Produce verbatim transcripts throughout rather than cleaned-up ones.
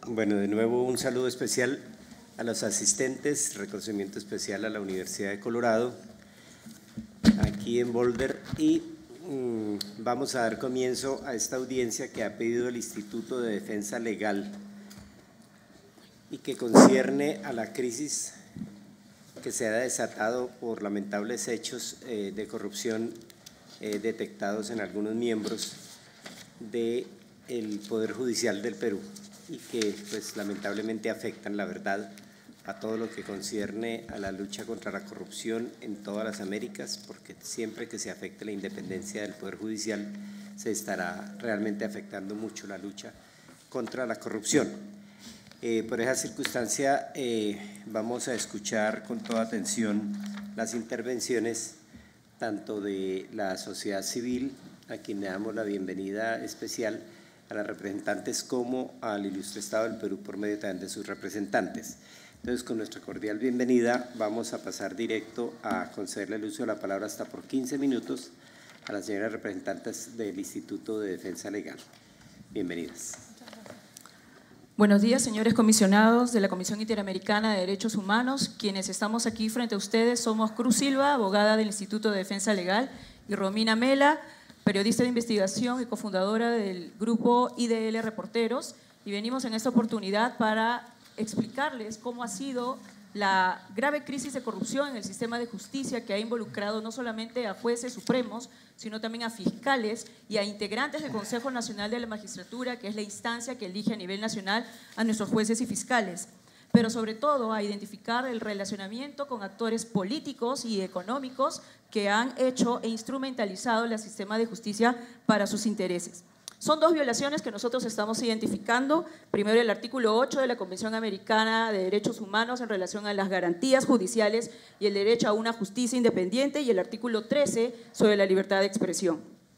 Bueno, de nuevo un saludo especial a los asistentes, reconocimiento especial a la Universidad de Colorado, aquí en Boulder, y mmm, vamos a dar comienzo a esta audiencia que ha pedido el Instituto de Defensa Legal y que concierne a la crisis que se ha desatado por lamentables hechos eh, de corrupción eh, detectados en algunos miembros del Poder Judicial del Perú y que pues lamentablemente afectan la verdad a todo lo que concierne a la lucha contra la corrupción en todas las Américas, porque siempre que se afecte la independencia del Poder Judicial se estará realmente afectando mucho la lucha contra la corrupción. Eh, por esa circunstancia eh, vamos a escuchar con toda atención las intervenciones tanto de la sociedad civil, a quien le damos la bienvenida especial, a las representantes, como al ilustre Estado del Perú por medio también de sus representantes. Entonces, con nuestra cordial bienvenida, vamos a pasar directo a concederle el uso de la palabra hasta por quince minutos a las señoras representantes del Instituto de Defensa Legal. Bienvenidas. Buenos días, señores comisionados de la Comisión Interamericana de Derechos Humanos. Quienes estamos aquí frente a ustedes somos Cruz Silva, abogada del Instituto de Defensa Legal, y Romina Mela, periodista de investigación y cofundadora del grupo I D L Reporteros, y venimos en esta oportunidad para explicarles cómo ha sido la grave crisis de corrupción en el sistema de justicia que ha involucrado no solamente a jueces supremos, sino también a fiscales y a integrantes del Consejo Nacional de la Magistratura, que es la instancia que elige a nivel nacional a nuestros jueces y fiscales, pero sobre todo a identificar el relacionamiento con actores políticos y económicos que han hecho e instrumentalizado el sistema de justicia para sus intereses. Son dos violaciones que nosotros estamos identificando. Primero, el artículo ocho de la Convención Americana de Derechos Humanos en relación a las garantías judiciales y el derecho a una justicia independiente, y el artículo trece sobre la libertad de expresión.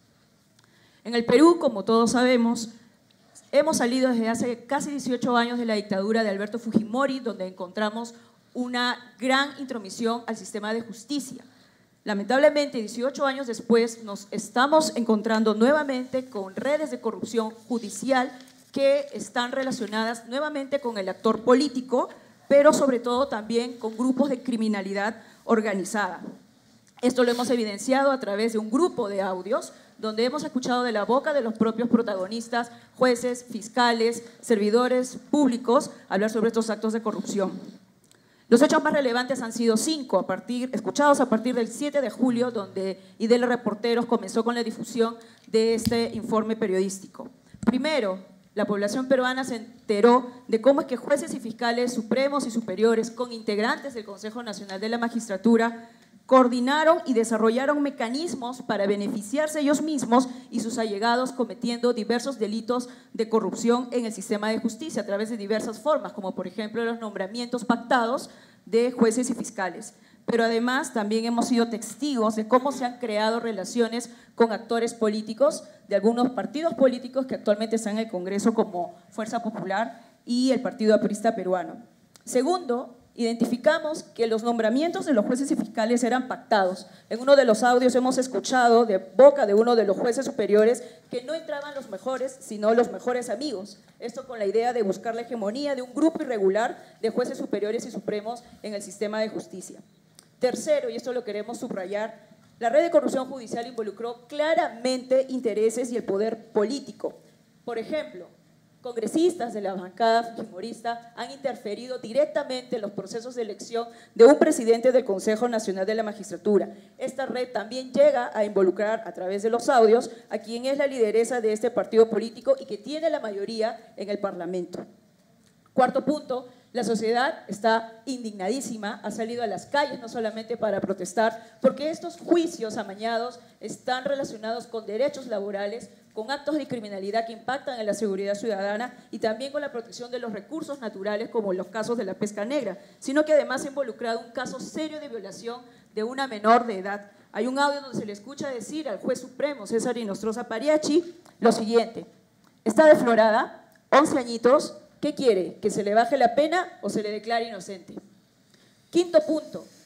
En el Perú, como todos sabemos, hemos salido desde hace casi dieciocho años de la dictadura de Alberto Fujimori, donde encontramos una gran intromisión al sistema de justicia. Lamentablemente, dieciocho años después, nos estamos encontrando nuevamente con redes de corrupción judicial que están relacionadas nuevamente con el actor político, pero sobre todo también con grupos de criminalidad organizada. Esto lo hemos evidenciado a través de un grupo de audios donde hemos escuchado de la boca de los propios protagonistas, jueces, fiscales, servidores públicos, hablar sobre estos actos de corrupción. Los hechos más relevantes han sido cinco, a partir, escuchados a partir del siete de julio, donde I D L Reporteros comenzó con la difusión de este informe periodístico. Primero, la población peruana se enteró de cómo es que jueces y fiscales supremos y superiores, con integrantes del Consejo Nacional de la Magistratura, coordinaron y desarrollaron mecanismos para beneficiarse ellos mismos y sus allegados cometiendo diversos delitos de corrupción en el sistema de justicia a través de diversas formas, como por ejemplo los nombramientos pactados de jueces y fiscales. Pero además también hemos sido testigos de cómo se han creado relaciones con actores políticos de algunos partidos políticos que actualmente están en el Congreso, como Fuerza Popular y el Partido Aprista Peruano. Segundo, identificamos que los nombramientos de los jueces y fiscales eran pactados. En uno de los audios hemos escuchado de boca de uno de los jueces superiores que no entraban los mejores, sino los mejores amigos. Esto con la idea de buscar la hegemonía de un grupo irregular de jueces superiores y supremos en el sistema de justicia. Tercero, y esto lo queremos subrayar, la red de corrupción judicial involucró claramente intereses y el poder político. Por ejemplo, congresistas de la bancada fujimorista han interferido directamente en los procesos de elección de un presidente del Consejo Nacional de la Magistratura. Esta red también llega a involucrar a través de los audios a quien es la lideresa de este partido político y que tiene la mayoría en el Parlamento. Cuarto punto, la sociedad está indignadísima, ha salido a las calles no solamente para protestar, porque estos juicios amañados están relacionados con derechos laborales, con actos de criminalidad que impactan en la seguridad ciudadana y también con la protección de los recursos naturales, como los casos de la pesca negra, sino que además ha involucrado un caso serio de violación de una menor de edad. Hay un audio donde se le escucha decir al juez supremo, César Inostroza Pariachi, lo siguiente: está deflorada, once añitos, ¿qué quiere? ¿Que se le baje la pena o se le declare inocente? Quinto punto,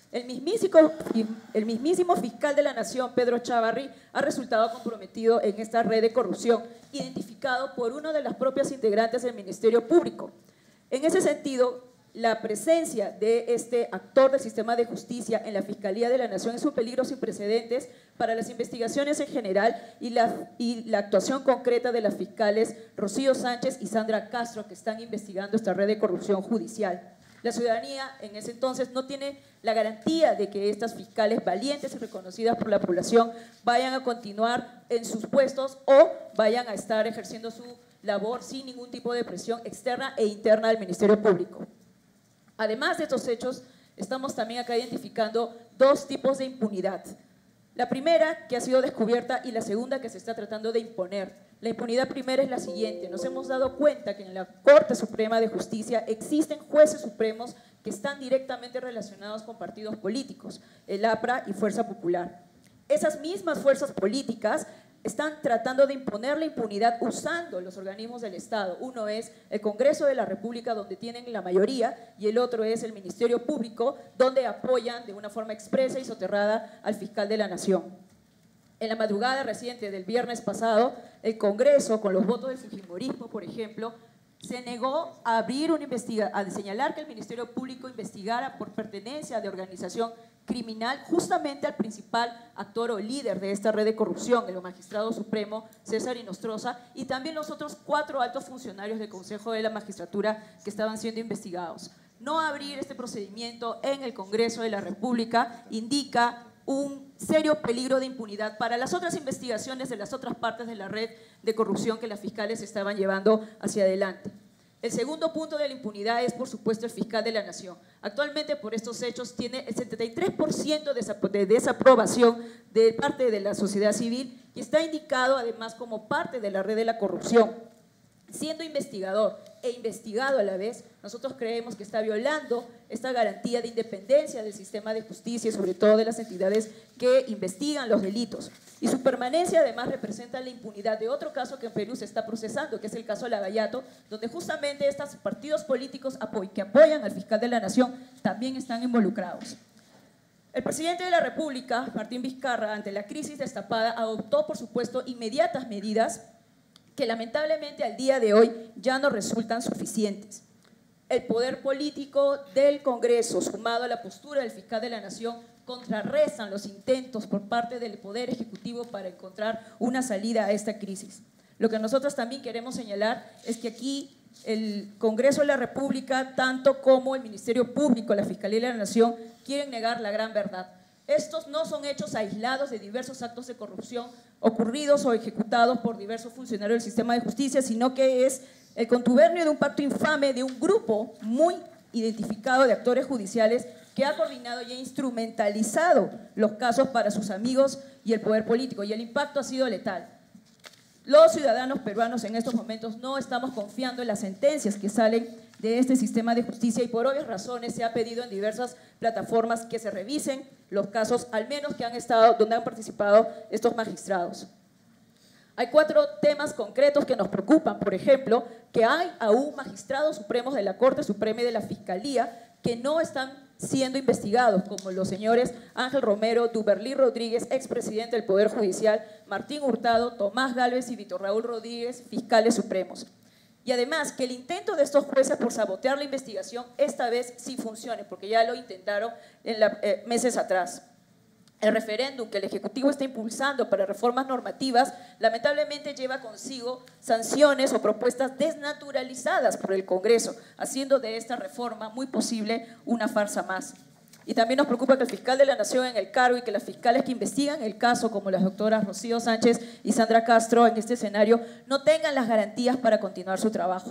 El mismísimo, el mismísimo fiscal de la Nación, Pedro Chávarri, ha resultado comprometido en esta red de corrupción, identificado por una de las propias integrantes del Ministerio Público. En ese sentido, la presencia de este actor del sistema de justicia en la Fiscalía de la Nación es un peligro sin precedentes para las investigaciones en general y la, y la actuación concreta de las fiscales Rocío Sánchez y Sandra Castro, que están investigando esta red de corrupción judicial. La ciudadanía en ese entonces no tiene la garantía de que estas fiscales valientes y reconocidas por la población vayan a continuar en sus puestos o vayan a estar ejerciendo su labor sin ningún tipo de presión externa e interna del Ministerio Público. Además de estos hechos, estamos también acá identificando dos tipos de impunidad. La primera, que ha sido descubierta, y la segunda, que se está tratando de imponer. La impunidad primera es la siguiente. Nos hemos dado cuenta que en la Corte Suprema de Justicia existen jueces supremos que están directamente relacionados con partidos políticos, el A P R A y Fuerza Popular. Esas mismas fuerzas políticas están tratando de imponer la impunidad usando los organismos del Estado. Uno es el Congreso de la República, donde tienen la mayoría, y el otro es el Ministerio Público, donde apoyan de una forma expresa y soterrada al fiscal de la Nación. En la madrugada reciente del viernes pasado, el Congreso, con los votos del fujimorismo, por ejemplo, se negó a abrir una investigación, a señalar que el Ministerio Público investigara por pertenencia de organización criminal justamente al principal actor o líder de esta red de corrupción, el magistrado supremo César Inostroza, y también los otros cuatro altos funcionarios del Consejo de la Magistratura que estaban siendo investigados. No abrir este procedimiento en el Congreso de la República indica un serio peligro de impunidad para las otras investigaciones de las otras partes de la red de corrupción que las fiscales estaban llevando hacia adelante. El segundo punto de la impunidad es, por supuesto, el fiscal de la Nación. Actualmente, por estos hechos, tiene el setenta y tres por ciento de desaprobación de parte de la sociedad civil y está indicado, además, como parte de la red de la corrupción. Siendo investigador e investigado a la vez, nosotros creemos que está violando esta garantía de independencia del sistema de justicia y sobre todo de las entidades que investigan los delitos. Y su permanencia además representa la impunidad de otro caso que en Perú se está procesando, que es el caso Lavallato, donde justamente estos partidos políticos que apoyan al fiscal de la Nación también están involucrados. El presidente de la República, Martín Vizcarra, ante la crisis destapada, adoptó, por supuesto, inmediatas medidas que lamentablemente al día de hoy ya no resultan suficientes. El poder político del Congreso, sumado a la postura del fiscal de la Nación, contrarrestan los intentos por parte del Poder Ejecutivo para encontrar una salida a esta crisis. Lo que nosotros también queremos señalar es que aquí el Congreso de la República, tanto como el Ministerio Público, la Fiscalía de la Nación, quieren negar la gran verdad. Estos no son hechos aislados de diversos actos de corrupción ocurridos o ejecutados por diversos funcionarios del sistema de justicia, sino que es el contubernio de un pacto infame de un grupo muy identificado de actores judiciales que ha coordinado y ha instrumentalizado los casos para sus amigos y el poder político, y el impacto ha sido letal. Los ciudadanos peruanos en estos momentos no estamos confiando en las sentencias que salen de este sistema de justicia y por obvias razones se ha pedido en diversas plataformas que se revisen los casos, al menos que han estado, donde han participado estos magistrados. Hay cuatro temas concretos que nos preocupan. Por ejemplo, que hay aún magistrados supremos de la Corte Suprema y de la Fiscalía que no están siendo investigados, como los señores Ángel Romero, Duberlí Rodríguez, expresidente del Poder Judicial, Martín Hurtado, Tomás Gálvez y Víctor Raúl Rodríguez, fiscales supremos. Y además, que el intento de estos jueces por sabotear la investigación esta vez sí funcione, porque ya lo intentaron en la, eh, meses atrás. El referéndum que el Ejecutivo está impulsando para reformas normativas lamentablemente lleva consigo sanciones o propuestas desnaturalizadas por el Congreso, haciendo de esta reforma muy posible una farsa más. Y también nos preocupa que el fiscal de la Nación en el cargo y que las fiscales que investigan el caso, como las doctoras Rocío Sánchez y Sandra Castro en este escenario, no tengan las garantías para continuar su trabajo.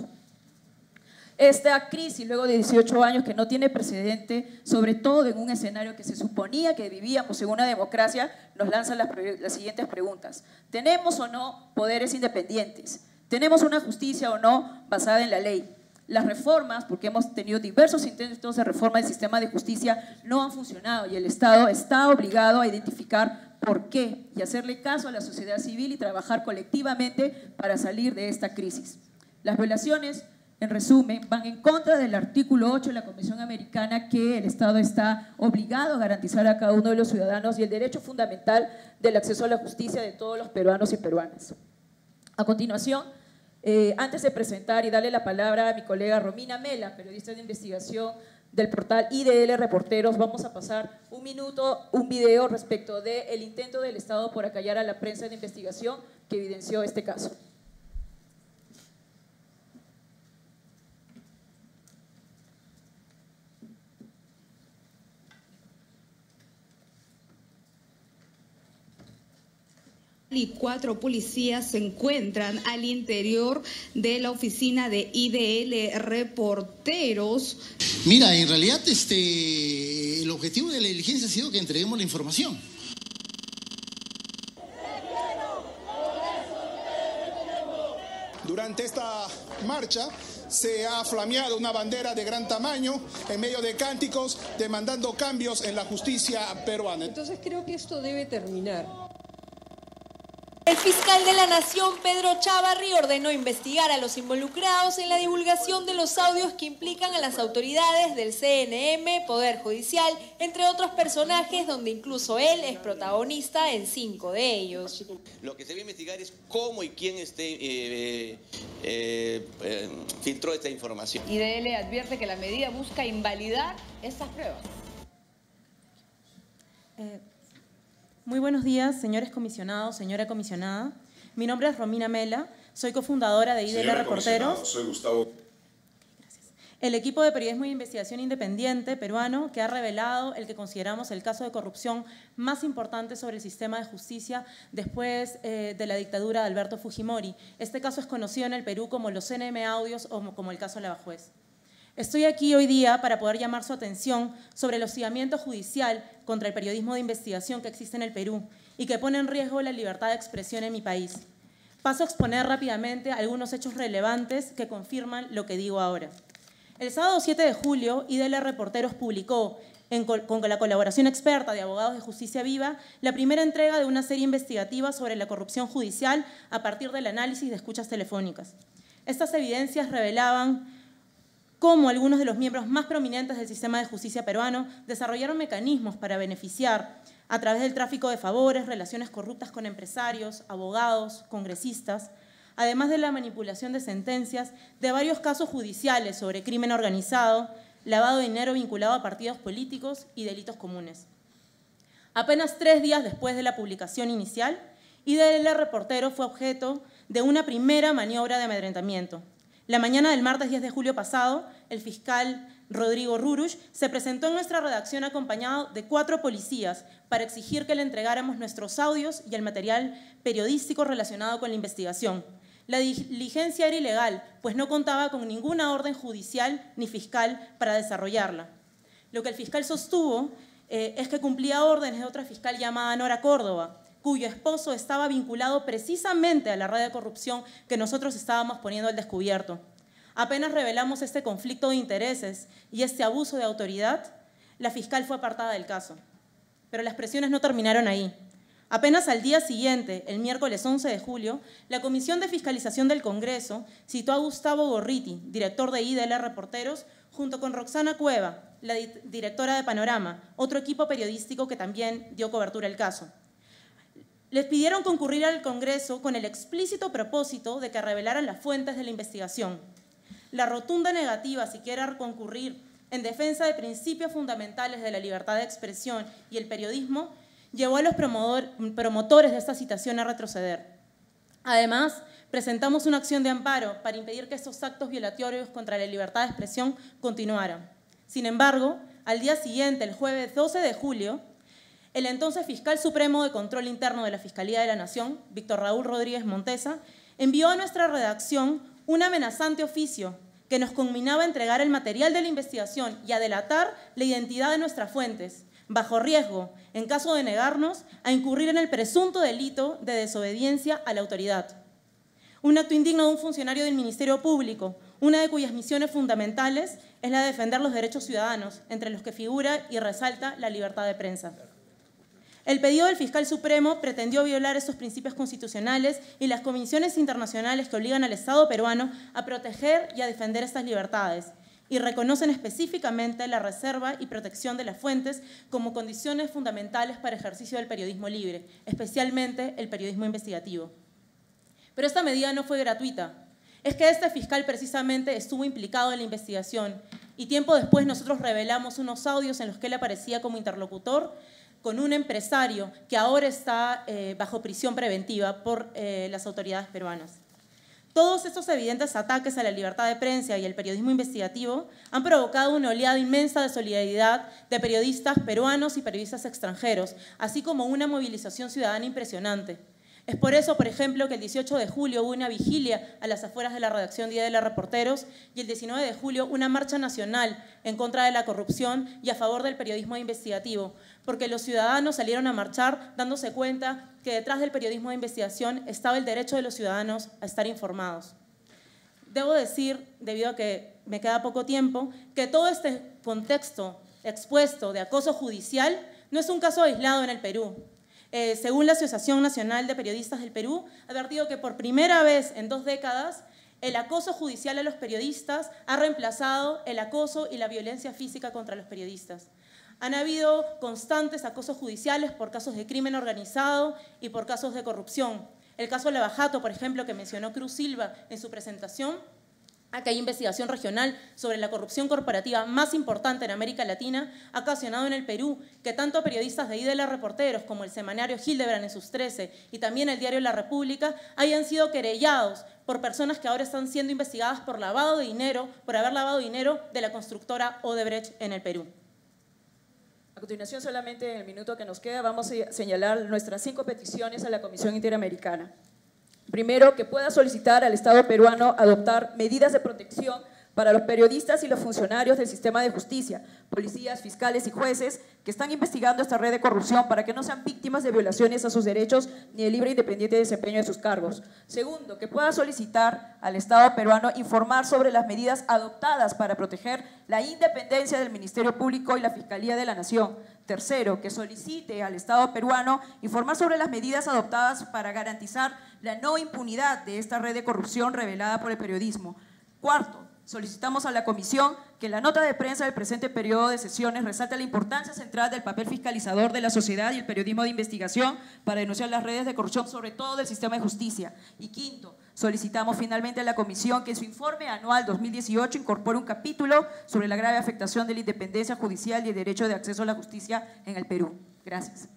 Esta crisis, luego de dieciocho años, que no tiene precedente, sobre todo en un escenario que se suponía que vivíamos en una democracia, nos lanza las, las siguientes preguntas. ¿Tenemos o no poderes independientes? ¿Tenemos una justicia o no basada en la ley? Las reformas, porque hemos tenido diversos intentos de reforma del sistema de justicia, no han funcionado y el Estado está obligado a identificar por qué y hacerle caso a la sociedad civil y trabajar colectivamente para salir de esta crisis. Las violaciones En resumen, van en contra del artículo ocho de la Convención Americana, que el Estado está obligado a garantizar a cada uno de los ciudadanos y el derecho fundamental del acceso a la justicia de todos los peruanos y peruanas. A continuación, eh, antes de presentar y darle la palabra a mi colega Romina Mela, periodista de investigación del portal I D L Reporteros, vamos a pasar un minuto, un video respecto del intento del Estado por acallar a la prensa de investigación que evidenció este caso. Y cuatro policías se encuentran al interior de la oficina de I D L Reporteros. Mira, en realidad este, el objetivo de la diligencia ha sido que entreguemos la información. Durante esta marcha se ha flameado una bandera de gran tamaño en medio de cánticos demandando cambios en la justicia peruana. Entonces creo que esto debe terminar. El fiscal de la Nación, Pedro Chávarri, ordenó investigar a los involucrados en la divulgación de los audios que implican a las autoridades del C N M, Poder Judicial, entre otros personajes, donde incluso él es protagonista en cinco de ellos. Lo que se debe investigar es cómo y quién este, eh, eh, eh, filtró esta información. I D L advierte que la medida busca invalidar estas pruebas. Eh, Muy buenos días, señores comisionados, señora comisionada. Mi nombre es Romina Mela, soy cofundadora de I D L Reporteros. Soy Gustavo. Gracias. El equipo de periodismo e investigación independiente peruano que ha revelado el que consideramos el caso de corrupción más importante sobre el sistema de justicia después eh, de la dictadura de Alberto Fujimori. Este caso es conocido en el Perú como los C N M Audios o como el caso Lavajuez. Estoy aquí hoy día para poder llamar su atención sobre el hostigamiento judicial contra el periodismo de investigación que existe en el Perú y que pone en riesgo la libertad de expresión en mi país. Paso a exponer rápidamente algunos hechos relevantes que confirman lo que digo ahora. El sábado siete de julio, I D L Reporteros publicó, en con la colaboración experta de Abogados de Justicia Viva, la primera entrega de una serie investigativa sobre la corrupción judicial a partir del análisis de escuchas telefónicas. Estas evidencias revelaban cómo algunos de los miembros más prominentes del sistema de justicia peruano desarrollaron mecanismos para beneficiar a través del tráfico de favores, relaciones corruptas con empresarios, abogados, congresistas, además de la manipulación de sentencias de varios casos judiciales sobre crimen organizado, lavado de dinero vinculado a partidos políticos y delitos comunes. Apenas tres días después de la publicación inicial, I D L Reportero fue objeto de una primera maniobra de amedrentamiento. La mañana del martes diez de julio pasado, el fiscal Rodrigo Rurush se presentó en nuestra redacción acompañado de cuatro policías para exigir que le entregáramos nuestros audios y el material periodístico relacionado con la investigación. La diligencia era ilegal, pues no contaba con ninguna orden judicial ni fiscal para desarrollarla. Lo que el fiscal sostuvo eh, es que cumplía órdenes de otra fiscal llamada Nora Córdoba, cuyo esposo estaba vinculado precisamente a la red de corrupción que nosotros estábamos poniendo al descubierto. Apenas revelamos este conflicto de intereses y este abuso de autoridad, la fiscal fue apartada del caso. Pero las presiones no terminaron ahí. Apenas al día siguiente, el miércoles once de julio, la Comisión de Fiscalización del Congreso citó a Gustavo Gorriti, director de I D L Reporteros, junto con Roxana Cueva, la di- directora de Panorama, otro equipo periodístico que también dio cobertura al caso. Les pidieron concurrir al Congreso con el explícito propósito de que revelaran las fuentes de la investigación. La rotunda negativa a siquiera concurrir en defensa de principios fundamentales de la libertad de expresión y el periodismo llevó a los promotores de esta citación a retroceder. Además, presentamos una acción de amparo para impedir que estos actos violatorios contra la libertad de expresión continuaran. Sin embargo, al día siguiente, el jueves doce de julio, el entonces fiscal supremo de Control Interno de la Fiscalía de la Nación, Víctor Raúl Rodríguez Montesa, envió a nuestra redacción un amenazante oficio que nos conminaba a entregar el material de la investigación y a delatar la identidad de nuestras fuentes, bajo riesgo, en caso de negarnos, a incurrir en el presunto delito de desobediencia a la autoridad. Un acto indigno de un funcionario del Ministerio Público, una de cuyas misiones fundamentales es la de defender los derechos ciudadanos, entre los que figura y resalta la libertad de prensa. El pedido del fiscal supremo pretendió violar estos principios constitucionales y las convenciones internacionales que obligan al Estado peruano a proteger y a defender estas libertades, y reconocen específicamente la reserva y protección de las fuentes como condiciones fundamentales para el ejercicio del periodismo libre, especialmente el periodismo investigativo. Pero esta medida no fue gratuita. Es que este fiscal precisamente estuvo implicado en la investigación y tiempo después nosotros revelamos unos audios en los que él aparecía como interlocutor con un empresario que ahora está eh, bajo prisión preventiva por eh, las autoridades peruanas. Todos estos evidentes ataques a la libertad de prensa y el periodismo investigativo han provocado una oleada inmensa de solidaridad de periodistas peruanos y periodistas extranjeros, así como una movilización ciudadana impresionante. Es por eso, por ejemplo, que el dieciocho de julio hubo una vigilia a las afueras de la redacción Día de los Reporteros y el diecinueve de julio una marcha nacional en contra de la corrupción y a favor del periodismo investigativo, porque los ciudadanos salieron a marchar dándose cuenta que detrás del periodismo de investigación estaba el derecho de los ciudadanos a estar informados. Debo decir, debido a que me queda poco tiempo, que todo este contexto expuesto de acoso judicial no es un caso aislado en el Perú. Eh, según la Asociación Nacional de Periodistas del Perú, ha advertido que por primera vez en dos décadas el acoso judicial a los periodistas ha reemplazado el acoso y la violencia física contra los periodistas. Han habido constantes acosos judiciales por casos de crimen organizado y por casos de corrupción. El caso Lava Jato, por ejemplo, que mencionó Cruz Silva en su presentación, aquella investigación regional sobre la corrupción corporativa más importante en América Latina, ha ocasionado en el Perú que tanto periodistas de I D L Reporteros como el semanario Hildebrand en sus trece y también el diario La República hayan sido querellados por personas que ahora están siendo investigadas por lavado de dinero, por haber lavado dinero de la constructora Odebrecht en el Perú. A continuación, solamente en el minuto que nos queda, vamos a señalar nuestras cinco peticiones a la Comisión Interamericana. Primero, que pueda solicitar al Estado peruano adoptar medidas de protección para los periodistas y los funcionarios del sistema de justicia, policías, fiscales y jueces que están investigando esta red de corrupción para que no sean víctimas de violaciones a sus derechos ni de libre e independiente desempeño de sus cargos. Segundo, que pueda solicitar al Estado peruano informar sobre las medidas adoptadas para proteger la independencia del Ministerio Público y la Fiscalía de la Nación. Tercero, que solicite al Estado peruano informar sobre las medidas adoptadas para garantizar la no impunidad de esta red de corrupción revelada por el periodismo. Cuarto, solicitamos a la Comisión que en la nota de prensa del presente periodo de sesiones resalte la importancia central del papel fiscalizador de la sociedad y el periodismo de investigación para denunciar las redes de corrupción, sobre todo del sistema de justicia. Y quinto, solicitamos finalmente a la Comisión que en su informe anual dos mil dieciocho incorpore un capítulo sobre la grave afectación de la independencia judicial y el derecho de acceso a la justicia en el Perú. Gracias.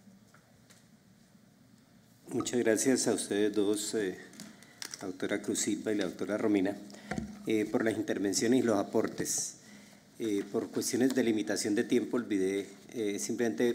Muchas gracias a ustedes dos, eh, la doctora Cruz Silva y la doctora Romina, eh, por las intervenciones y los aportes. Eh, por cuestiones de limitación de tiempo, olvidé eh, simplemente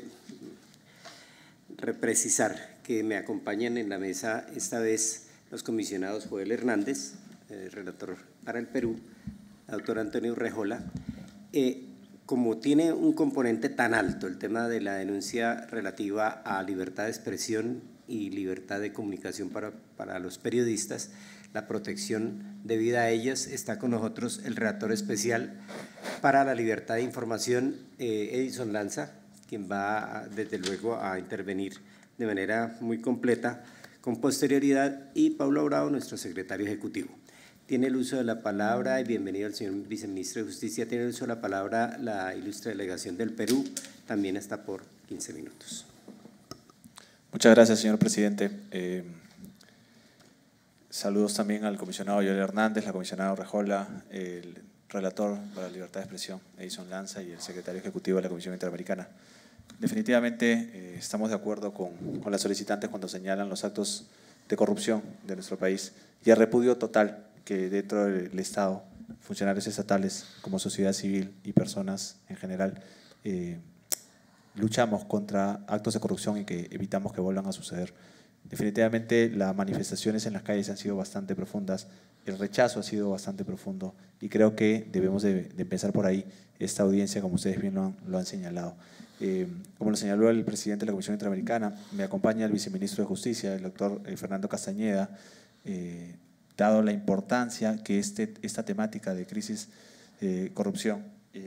reprecisar que me acompañan en la mesa esta vez los comisionados Joel Hernández, eh, relator para el Perú, la doctora Antonio Urrejola. Eh, como tiene un componente tan alto el tema de la denuncia relativa a libertad de expresión y libertad de comunicación para, para los periodistas, la protección debida a ellas, está con nosotros el relator especial para la libertad de información, eh, Edison Lanza, quien va a, desde luego a intervenir de manera muy completa con posterioridad, y Pablo Bravo, nuestro secretario ejecutivo. Tiene el uso de la palabra, y bienvenido al señor viceministro de Justicia, tiene el uso de la palabra la ilustre delegación del Perú, también está por quince minutos. Muchas gracias, señor presidente. Eh, saludos también al comisionado Joel Hernández, la comisionada Urrejola, el relator para la libertad de expresión, Edison Lanza, y el secretario ejecutivo de la Comisión Interamericana. Definitivamente eh, estamos de acuerdo con, con las solicitantes cuando señalan los actos de corrupción de nuestro país y el repudio total que dentro del Estado, funcionarios estatales como sociedad civil y personas en general, eh, luchamos contra actos de corrupción y que evitamos que vuelvan a suceder. Definitivamente las manifestaciones en las calles han sido bastante profundas, el rechazo ha sido bastante profundo y creo que debemos de, de empezar por ahí esta audiencia, como ustedes bien lo han, lo han señalado. Eh, como lo señaló el presidente de la Comisión Interamericana, me acompaña el viceministro de Justicia, el doctor eh, Fernando Castañeda, eh, dado la importancia que este, esta temática de crisis de eh, corrupción, eh,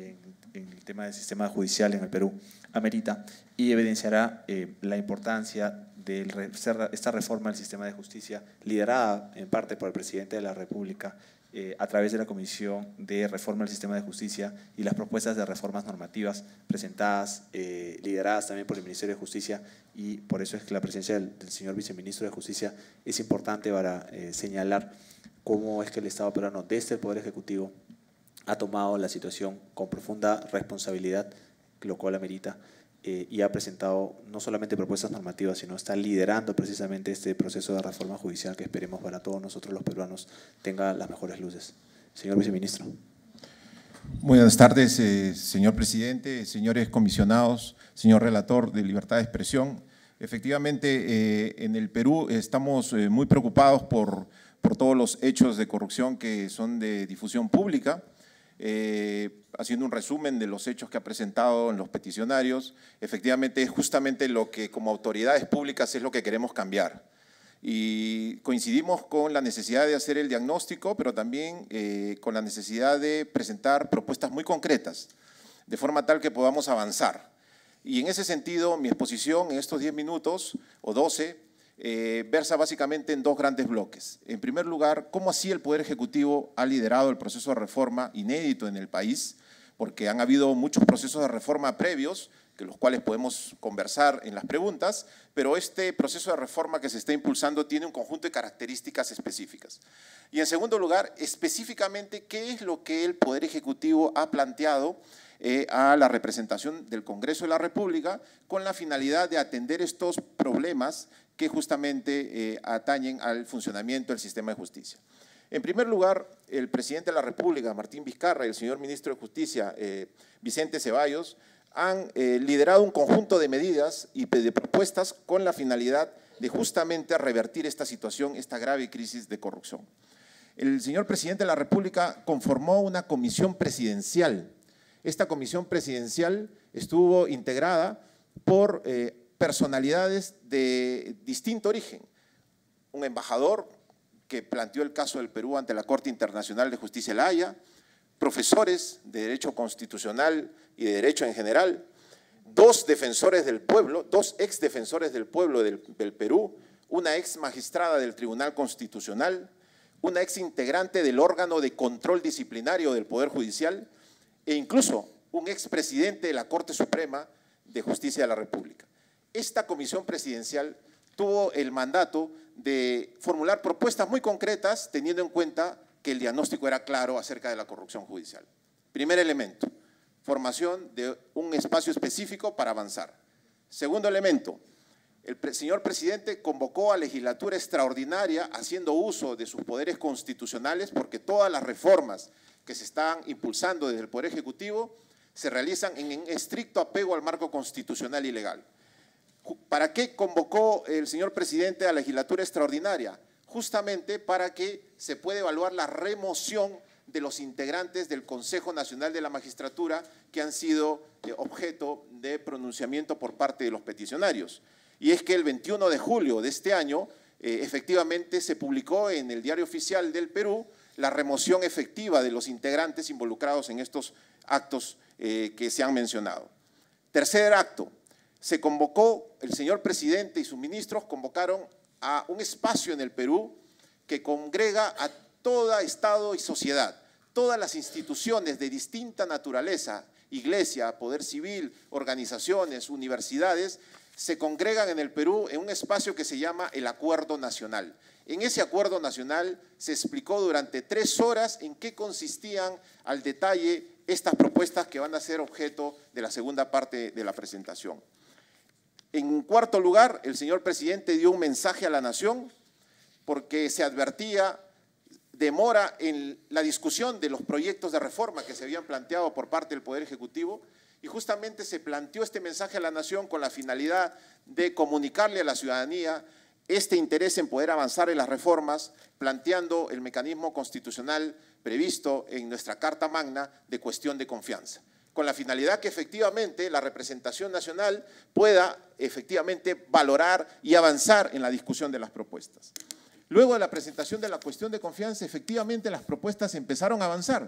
en el tema del sistema judicial en el Perú amerita y evidenciará eh, la importancia de esta reforma del sistema de justicia liderada en parte por el presidente de la República eh, a través de la Comisión de Reforma del Sistema de Justicia y las propuestas de reformas normativas presentadas, eh, lideradas también por el Ministerio de Justicia, y por eso es que la presencia del, del señor viceministro de Justicia es importante para eh, señalar cómo es que el Estado peruano desde el Poder Ejecutivo ha tomado la situación con profunda responsabilidad, lo cual amerita, eh, y ha presentado no solamente propuestas normativas, sino está liderando precisamente este proceso de reforma judicial que esperemos para todos nosotros los peruanos tenga las mejores luces. Señor viceministro. Buenas tardes, eh, señor presidente, señores comisionados, señor relator de libertad de expresión. Efectivamente, eh, en el Perú estamos eh, muy preocupados por, por todos los hechos de corrupción que son de difusión pública. Eh, haciendo un resumen de los hechos que ha presentado en los peticionarios, efectivamente es justamente lo que como autoridades públicas es lo que queremos cambiar. Y coincidimos con la necesidad de hacer el diagnóstico, pero también eh, con la necesidad de presentar propuestas muy concretas, de forma tal que podamos avanzar. Y en ese sentido, mi exposición en estos diez minutos o doce, Eh, versa básicamente en dos grandes bloques. En primer lugar, cómo así el Poder Ejecutivo ha liderado el proceso de reforma inédito en el país, porque han habido muchos procesos de reforma previos, que los cuales podemos conversar en las preguntas, pero este proceso de reforma que se está impulsando tiene un conjunto de características específicas. Y en segundo lugar, específicamente, ¿qué es lo que el Poder Ejecutivo ha planteado Eh, a la representación del Congreso de la República con la finalidad de atender estos problemas que justamente eh, atañen al funcionamiento del sistema de justicia? En primer lugar, el presidente de la República, Martín Vizcarra, y el señor ministro de Justicia, eh, Vicente Ceballos, han eh, liderado un conjunto de medidas y de propuestas con la finalidad de justamente revertir esta situación, esta grave crisis de corrupción. El señor presidente de la República conformó una comisión presidencial. Esta comisión presidencial estuvo integrada por eh, personalidades de distinto origen. Un embajador que planteó el caso del Perú ante la Corte Internacional de Justicia de La Haya, profesores de Derecho Constitucional y de Derecho en general, dos defensores del pueblo, dos ex defensores del pueblo del, del Perú, una ex magistrada del Tribunal Constitucional, una ex integrante del órgano de control disciplinario del Poder Judicial, e incluso un expresidente de la Corte Suprema de Justicia de la República. Esta comisión presidencial tuvo el mandato de formular propuestas muy concretas, teniendo en cuenta que el diagnóstico era claro acerca de la corrupción judicial. Primer elemento, formación de un espacio específico para avanzar. Segundo elemento, el pre- señor presidente convocó a legislatura extraordinaria haciendo uso de sus poderes constitucionales, porque todas las reformas que se están impulsando desde el Poder Ejecutivo se realizan en estricto apego al marco constitucional y legal. ¿Para qué convocó el señor presidente a la legislatura extraordinaria? Justamente para que se pueda evaluar la remoción de los integrantes del Consejo Nacional de la Magistratura que han sido objeto de pronunciamiento por parte de los peticionarios. Y es que el veintiuno de julio de este año, eh, efectivamente se publicó en el Diario Oficial del Perú la remoción efectiva de los integrantes involucrados en estos actos eh, que se han mencionado. Tercer acto, se convocó, el señor presidente y sus ministros convocaron a un espacio en el Perú que congrega a todo Estado y sociedad, todas las instituciones de distinta naturaleza, iglesia, poder civil, organizaciones, universidades, se congregan en el Perú en un espacio que se llama el Acuerdo Nacional. En ese Acuerdo Nacional se explicó durante tres horas en qué consistían al detalle estas propuestas que van a ser objeto de la segunda parte de la presentación. En cuarto lugar, el señor presidente dio un mensaje a la nación porque se advertía demora en la discusión de los proyectos de reforma que se habían planteado por parte del Poder Ejecutivo, y justamente se planteó este mensaje a la nación con la finalidad de comunicarle a la ciudadanía este interés en poder avanzar en las reformas, planteando el mecanismo constitucional previsto en nuestra Carta Magna de cuestión de confianza, con la finalidad que efectivamente la representación nacional pueda efectivamente valorar y avanzar en la discusión de las propuestas. Luego de la presentación de la cuestión de confianza, efectivamente las propuestas empezaron a avanzar.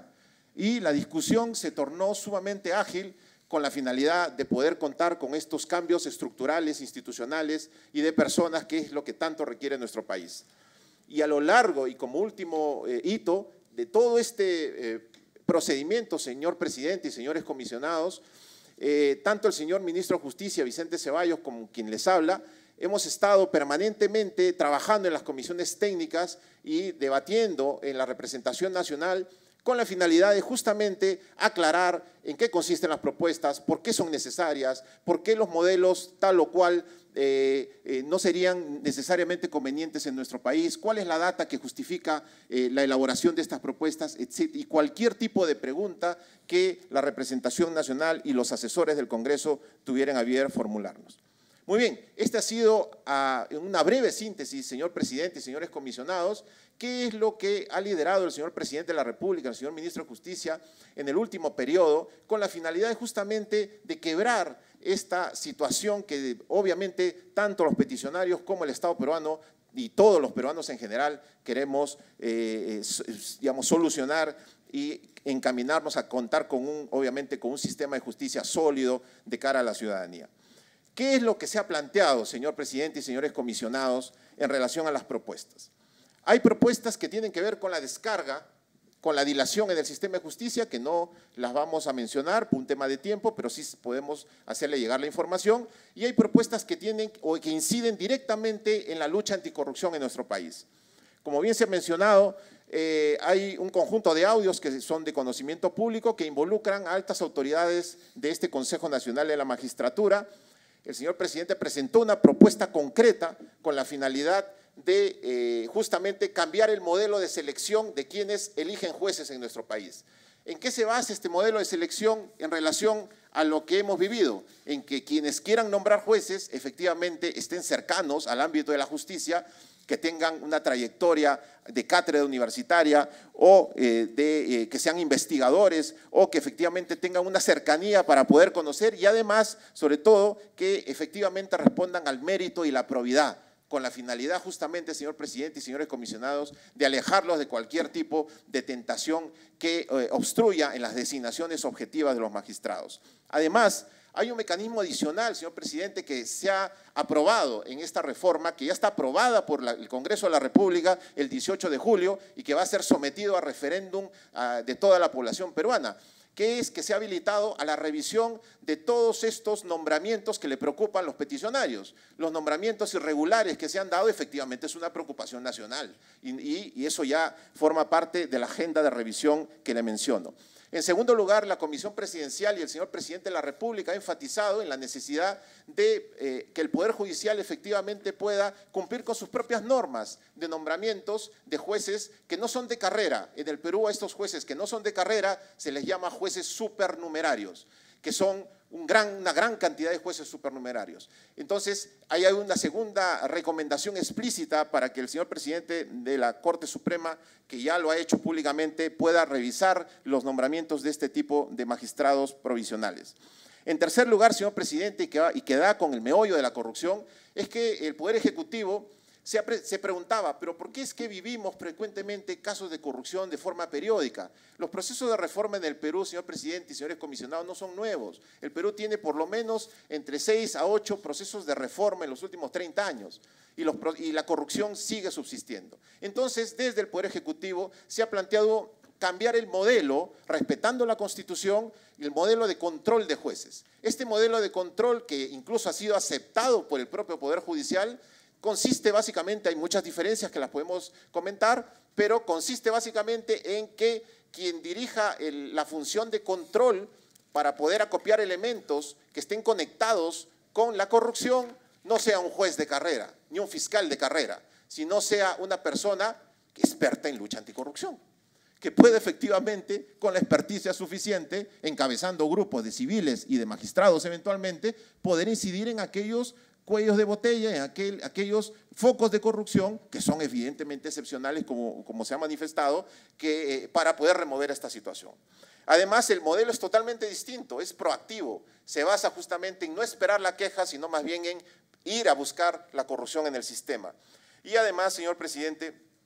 y la discusión se tornó sumamente ágil con la finalidad de poder contar con estos cambios estructurales, institucionales y de personas, que es lo que tanto requiere nuestro país. Y a lo largo y como último eh, hito de todo este eh, procedimiento, señor presidente y señores comisionados, eh, tanto el señor ministro de Justicia, Vicente Ceballos, como quien les habla, hemos estado permanentemente trabajando en las comisiones técnicas y debatiendo en la representación nacional con la finalidad de justamente aclarar en qué consisten las propuestas, por qué son necesarias, por qué los modelos tal o cual eh, eh, no serían necesariamente convenientes en nuestro país, cuál es la data que justifica eh, la elaboración de estas propuestas, etcétera, y cualquier tipo de pregunta que la representación nacional y los asesores del Congreso tuvieran a bien formularnos. Muy bien, esta ha sido uh, una breve síntesis, señor presidente y señores comisionados, qué es lo que ha liderado el señor presidente de la República, el señor ministro de Justicia, en el último periodo, con la finalidad justamente de quebrar esta situación que obviamente tanto los peticionarios como el Estado peruano y todos los peruanos en general queremos eh, digamos, solucionar y encaminarnos a contar con un, obviamente, con un sistema de justicia sólido de cara a la ciudadanía. ¿Qué es lo que se ha planteado, señor presidente y señores comisionados, en relación a las propuestas? Hay propuestas que tienen que ver con la descarga, con la dilación en el sistema de justicia, que no las vamos a mencionar por un tema de tiempo, pero sí podemos hacerle llegar la información, y hay propuestas que tienen o que inciden directamente en la lucha anticorrupción en nuestro país. Como bien se ha mencionado, eh, hay un conjunto de audios que son de conocimiento público que involucran a altas autoridades de este Consejo Nacional de la Magistratura. El señor presidente presentó una propuesta concreta con la finalidad de eh, justamente cambiar el modelo de selección de quienes eligen jueces en nuestro país. ¿En qué se basa este modelo de selección en relación a lo que hemos vivido? En que quienes quieran nombrar jueces efectivamente estén cercanos al ámbito de la justicia, que tengan una trayectoria de cátedra universitaria o eh, de, eh, que sean investigadores o que efectivamente tengan una cercanía para poder conocer y además, sobre todo, que efectivamente respondan al mérito y la probidad, con la finalidad justamente, señor presidente y señores comisionados, de alejarlos de cualquier tipo de tentación que eh, obstruya en las designaciones objetivas de los magistrados. Además, hay un mecanismo adicional, señor presidente, que se ha aprobado en esta reforma, que ya está aprobada por la, el Congreso de la República el dieciocho de julio y que va a ser sometido a referéndum uh, de toda la población peruana, que es que se ha habilitado a la revisión de todos estos nombramientos que le preocupan a los peticionarios. Los nombramientos irregulares que se han dado efectivamente es una preocupación nacional y, y, y eso ya forma parte de la agenda de revisión que le menciono. En segundo lugar, la Comisión Presidencial y el señor Presidente de la República ha enfatizado en la necesidad de eh, que el Poder Judicial efectivamente pueda cumplir con sus propias normas de nombramientos de jueces que no son de carrera. En el Perú a estos jueces que no son de carrera se les llama jueces supernumerarios, que son un gran, una gran cantidad de jueces supernumerarios. Entonces, ahí hay una segunda recomendación explícita para que el señor presidente de la Corte Suprema, que ya lo ha hecho públicamente, pueda revisar los nombramientos de este tipo de magistrados provisionales. En tercer lugar, señor presidente, y que, va, y que da con el meollo de la corrupción, es que el Poder Ejecutivo Se, se preguntaba, pero ¿por qué es que vivimos frecuentemente casos de corrupción de forma periódica? Los procesos de reforma en el Perú, señor presidente y señores comisionados, no son nuevos. El Perú tiene por lo menos entre seis a ocho procesos de reforma en los últimos treinta años y, los, y la corrupción sigue subsistiendo. Entonces, desde el Poder Ejecutivo se ha planteado cambiar el modelo, respetando la Constitución, y el modelo de control de jueces. Este modelo de control, que incluso ha sido aceptado por el propio Poder Judicial, consiste básicamente, hay muchas diferencias que las podemos comentar, pero consiste básicamente en que quien dirija el, la función de control para poder acopiar elementos que estén conectados con la corrupción no sea un juez de carrera, ni un fiscal de carrera, sino sea una persona experta en lucha anticorrupción, que puede efectivamente, con la experticia suficiente, encabezando grupos de civiles y de magistrados eventualmente, poder incidir en aquellos cuellos de botella, en aquel, aquellos focos de corrupción que son evidentemente excepcionales, como, como se ha manifestado, que, eh, para poder remover esta situación. Además, el modelo es totalmente distinto, es proactivo, se basa justamente en no esperar la queja, sino más bien en ir a buscar la corrupción en el sistema. Y además, señor presidente,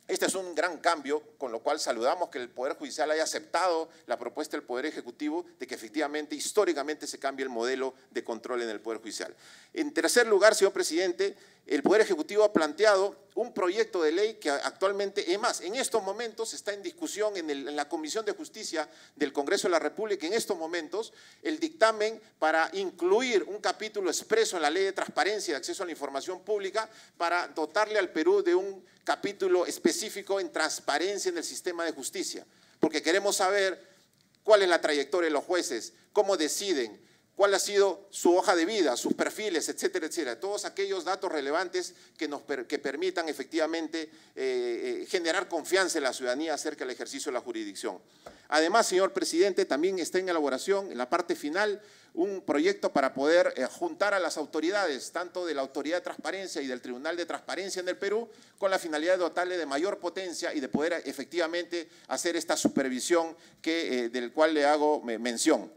Este es un gran cambio, con lo cual saludamos que el Poder Judicial haya aceptado la propuesta del Poder Ejecutivo de que efectivamente, históricamente, se cambie el modelo de control en el Poder Judicial. En tercer lugar, señor presidente, el Poder Ejecutivo ha planteado un proyecto de ley que actualmente, es más, en estos momentos está en discusión en, el, en la Comisión de Justicia del Congreso de la República, en estos momentos, el dictamen para incluir un capítulo expreso en la Ley de Transparencia y de Acceso a la Información Pública para dotarle al Perú de un capítulo específico en transparencia en el sistema de justicia, porque queremos saber cuál es la trayectoria de los jueces, cómo deciden, cuál ha sido su hoja de vida, sus perfiles, etcétera, etcétera. Todos aquellos datos relevantes que, nos, que permitan efectivamente eh, generar confianza en la ciudadanía acerca del ejercicio de la jurisdicción. Además, señor presidente, también está en elaboración, en la parte final, un proyecto para poder eh, juntar a las autoridades, tanto de la Autoridad de Transparencia y del Tribunal de Transparencia en el Perú, con la finalidad de dotarle de mayor potencia y de poder efectivamente hacer esta supervisión que, eh, del cual le hago mención.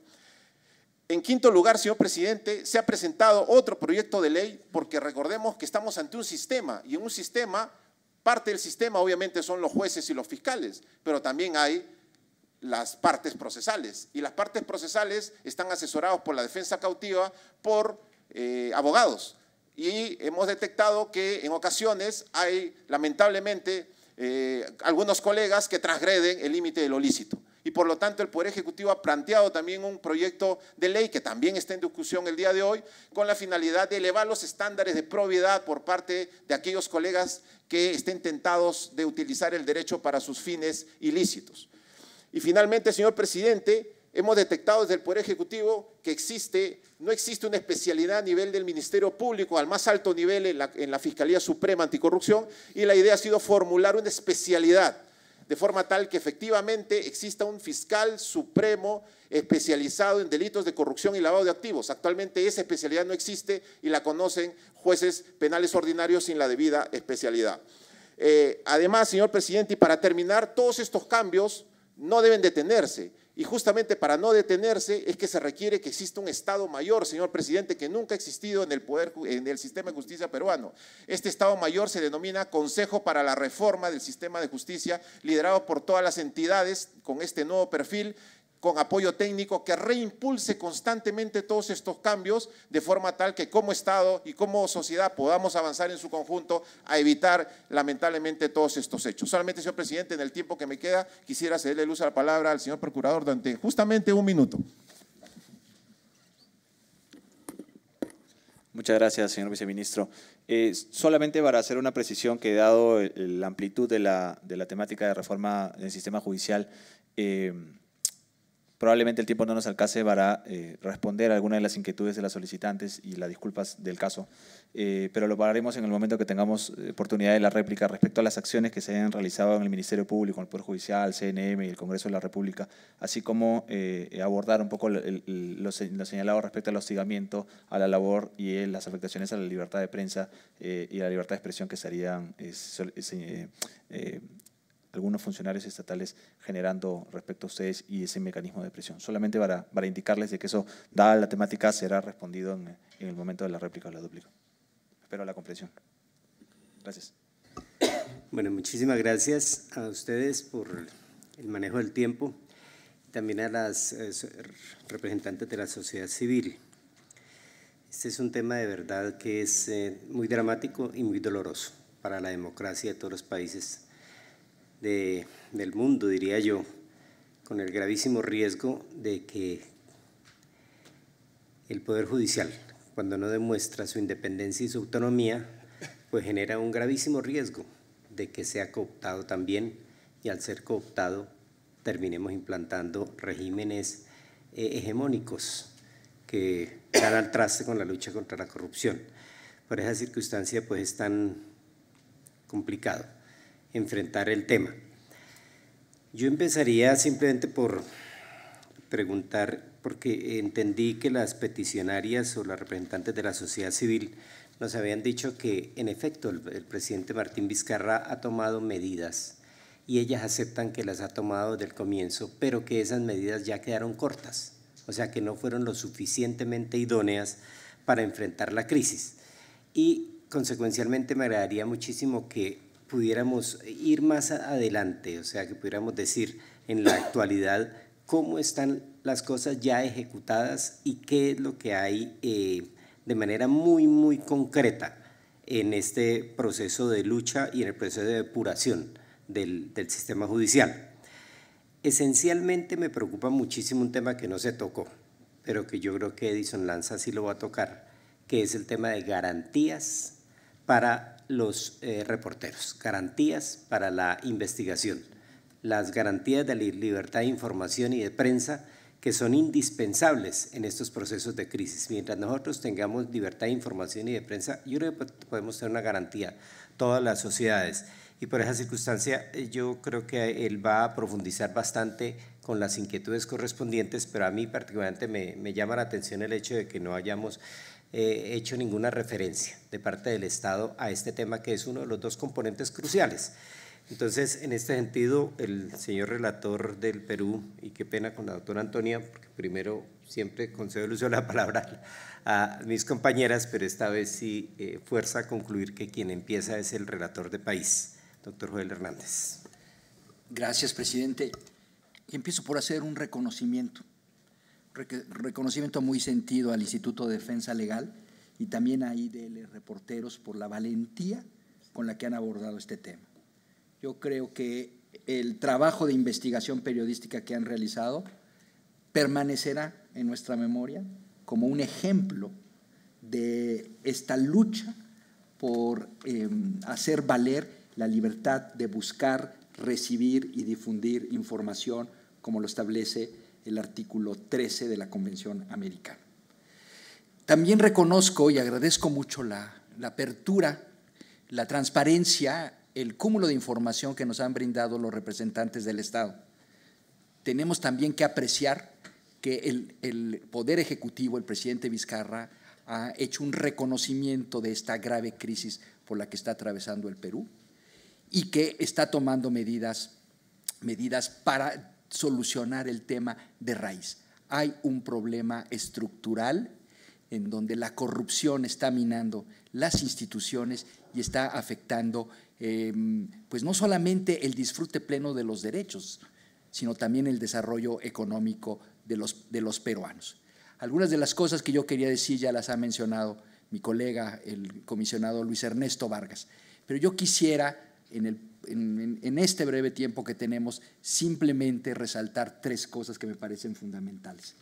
En quinto lugar, señor presidente, se ha presentado otro proyecto de ley porque recordemos que estamos ante un sistema y en un sistema, parte del sistema obviamente son los jueces y los fiscales, pero también hay las partes procesales y las partes procesales están asesorados por la defensa cautiva por eh, abogados y hemos detectado que en ocasiones hay lamentablemente eh, algunos colegas que transgreden el límite de lo lícito. Y por lo tanto el Poder Ejecutivo ha planteado también un proyecto de ley que también está en discusión el día de hoy con la finalidad de elevar los estándares de probidad por parte de aquellos colegas que estén tentados de utilizar el derecho para sus fines ilícitos. Y finalmente, señor presidente, hemos detectado desde el Poder Ejecutivo que existe, no existe una especialidad a nivel del Ministerio Público, al más alto nivel en la, en la Fiscalía Suprema Anticorrupción, y la idea ha sido formular una especialidad de forma tal que efectivamente exista un fiscal supremo especializado en delitos de corrupción y lavado de activos. Actualmente esa especialidad no existe y la conocen jueces penales ordinarios sin la debida especialidad. Eh, además, señor presidente, y para terminar, todos estos cambios no deben detenerse. Y justamente para no detenerse es que se requiere que exista un Estado Mayor, señor presidente, que nunca ha existido en el, poder, en el sistema de justicia peruano. Este Estado Mayor se denomina Consejo para la Reforma del Sistema de Justicia, liderado por todas las entidades con este nuevo perfil, con apoyo técnico que reimpulse constantemente todos estos cambios de forma tal que como Estado y como sociedad podamos avanzar en su conjunto a evitar lamentablemente todos estos hechos. Solamente, señor presidente, en el tiempo que me queda quisiera cederle el uso de la palabra al señor procurador durante justamente un minuto. Muchas gracias, señor viceministro. Eh, solamente para hacer una precisión que dado el, la amplitud de la, de la temática de reforma del sistema judicial, eh, probablemente el tiempo no nos alcance para eh, responder a algunas de las inquietudes de las solicitantes y las disculpas del caso, eh, pero lo haremos en el momento que tengamos oportunidad de la réplica respecto a las acciones que se hayan realizado en el Ministerio Público, en el Poder Judicial, C N M y el Congreso de la República, así como eh, abordar un poco el, el, lo, lo señalado respecto al hostigamiento, a la labor y eh, las afectaciones a la libertad de prensa eh, y a la libertad de expresión que estarían eh, eh, eh, algunos funcionarios estatales generando respecto a ustedes y ese mecanismo de presión. Solamente para, para indicarles de que eso, dada la temática, será respondido en, en el momento de la réplica o la duplica. Espero la comprensión. Gracias. Bueno, muchísimas gracias a ustedes por el manejo del tiempo, también a las eh, representantes de la sociedad civil. Este es un tema de verdad que es eh, muy dramático y muy doloroso para la democracia de todos los países De, del mundo, diría yo, con el gravísimo riesgo de que el Poder Judicial, cuando no demuestra su independencia y su autonomía, pues genera un gravísimo riesgo de que sea cooptado también y al ser cooptado terminemos implantando regímenes eh, hegemónicos que dan al traste con la lucha contra la corrupción. Por esa circunstancia pues es tan complicado enfrentar el tema. Yo empezaría simplemente por preguntar, porque entendí que las peticionarias o las representantes de la sociedad civil nos habían dicho que en efecto el, el presidente Martín Vizcarra ha tomado medidas y ellas aceptan que las ha tomado desde el comienzo, pero que esas medidas ya quedaron cortas, o sea que no fueron lo suficientemente idóneas para enfrentar la crisis. Y consecuencialmente me agradaría muchísimo que pudiéramos ir más adelante, o sea, que pudiéramos decir en la actualidad cómo están las cosas ya ejecutadas y qué es lo que hay eh, de manera muy, muy concreta en este proceso de lucha y en el proceso de depuración del, del sistema judicial. Esencialmente me preocupa muchísimo un tema que no se tocó, pero que yo creo que Edison Lanza sí lo va a tocar, que es el tema de garantías para los eh, reporteros, garantías para la investigación, las garantías de la libertad de información y de prensa que son indispensables en estos procesos de crisis. Mientras nosotros tengamos libertad de información y de prensa, yo creo que podemos tener una garantía, todas las sociedades. Y por esa circunstancia yo creo que él va a profundizar bastante con las inquietudes correspondientes, pero a mí particularmente me, me llama la atención el hecho de que no hayamos eh, hecho ninguna referencia de parte del Estado a este tema, que es uno de los dos componentes cruciales. Entonces, en este sentido, el señor relator del Perú, y qué pena con la doctora Antonia, porque primero siempre concedo el uso de la palabra a mis compañeras, pero esta vez sí eh, fuerza a concluir que quien empieza es el relator de país. Doctor Joel Hernández. Gracias, presidente. Y empiezo por hacer un reconocimiento, reconocimiento muy sentido al Instituto de Defensa Legal y también a I D L Reporteros por la valentía con la que han abordado este tema. Yo creo que el trabajo de investigación periodística que han realizado permanecerá en nuestra memoria como un ejemplo de esta lucha por eh, hacer valer la libertad de buscar, recibir y difundir información, como lo establece el artículo trece de la Convención Americana. También reconozco y agradezco mucho la, la apertura, la transparencia, el cúmulo de información que nos han brindado los representantes del Estado. Tenemos también que apreciar que el, el Poder Ejecutivo, el presidente Vizcarra, ha hecho un reconocimiento de esta grave crisis por la que está atravesando el Perú y que está tomando medidas, medidas para solucionar el tema de raíz. Hay un problema estructural en donde la corrupción está minando las instituciones y está afectando eh, pues no solamente el disfrute pleno de los derechos, sino también el desarrollo económico de los, de los peruanos. Algunas de las cosas que yo quería decir ya las ha mencionado mi colega, el comisionado Luis Ernesto Vargas, pero yo quisiera en, el, en, en este breve tiempo que tenemos simplemente resaltar tres cosas que me parecen fundamentales.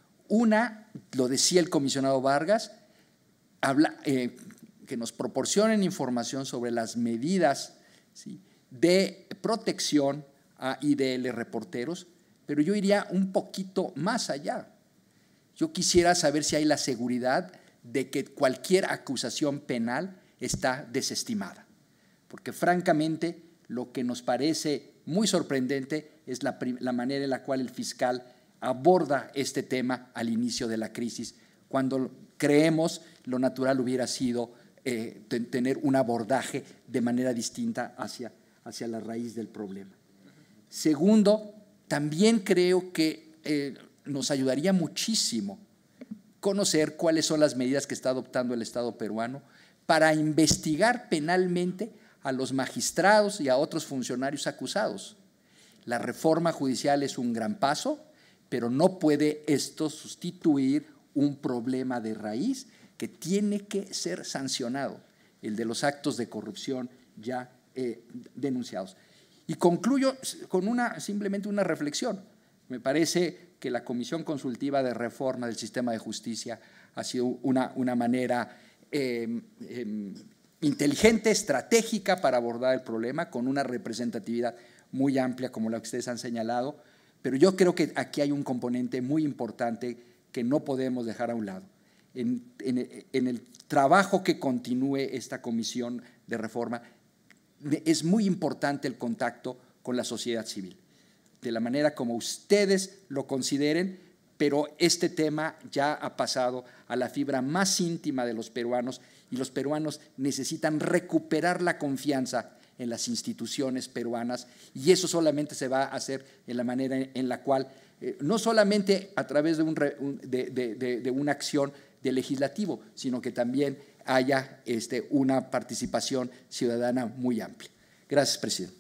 Una, lo decía el comisionado Vargas, habla, eh, que nos proporcionen información sobre las medidas, ¿sí?, de protección a I D L reporteros, pero yo iría un poquito más allá. Yo quisiera saber si hay la seguridad de que cualquier acusación penal está desestimada, porque francamente lo que nos parece muy sorprendente es la, la manera en la cual el fiscal aborda este tema al inicio de la crisis, cuando creemos lo natural hubiera sido eh, tener un abordaje de manera distinta hacia, hacia la raíz del problema. Segundo, también creo que eh, nos ayudaría muchísimo conocer cuáles son las medidas que está adoptando el Estado peruano para investigar penalmente a los magistrados y a otros funcionarios acusados. La reforma judicial es un gran paso, pero no puede esto sustituir un problema de raíz que tiene que ser sancionado, el de los actos de corrupción ya eh, denunciados. Y concluyo con una, simplemente una reflexión. Me parece que la Comisión Consultiva de Reforma del Sistema de Justicia ha sido una, una manera eh, eh, inteligente, estratégica para abordar el problema, con una representatividad muy amplia como la que ustedes han señalado, pero yo creo que aquí hay un componente muy importante que no podemos dejar a un lado. En, en, en el trabajo que continúe esta Comisión de Reforma, es muy importante el contacto con la sociedad civil, de la manera como ustedes lo consideren, pero este tema ya ha pasado a la fibra más íntima de los peruanos y los peruanos necesitan recuperar la confianza en las instituciones peruanas y eso solamente se va a hacer en la manera en la cual, eh, no solamente a través de, un, de, de, de, de una acción de legislativo, sino que también haya este, una participación ciudadana muy amplia. Gracias, presidente.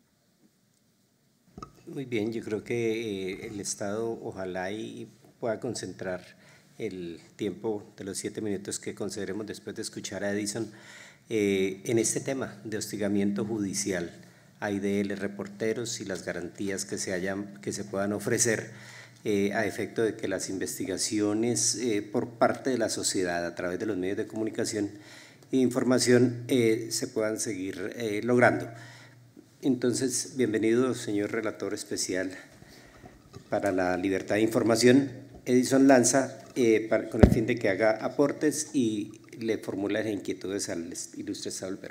Muy bien, yo creo que eh, el Estado ojalá y pueda concentrar el tiempo de los siete minutos que concederemos después de escuchar a Edison eh, en este tema de hostigamiento judicial a I D L, reporteros y las garantías que se, hayan, que se puedan ofrecer eh, a efecto de que las investigaciones eh, por parte de la sociedad a través de los medios de comunicación e información eh, se puedan seguir eh, logrando. Entonces, bienvenido, señor relator especial para la libertad de información, Edison Lanza, eh, para, con el fin de que haga aportes y le formule las inquietudes al ilustre Estado del Perú.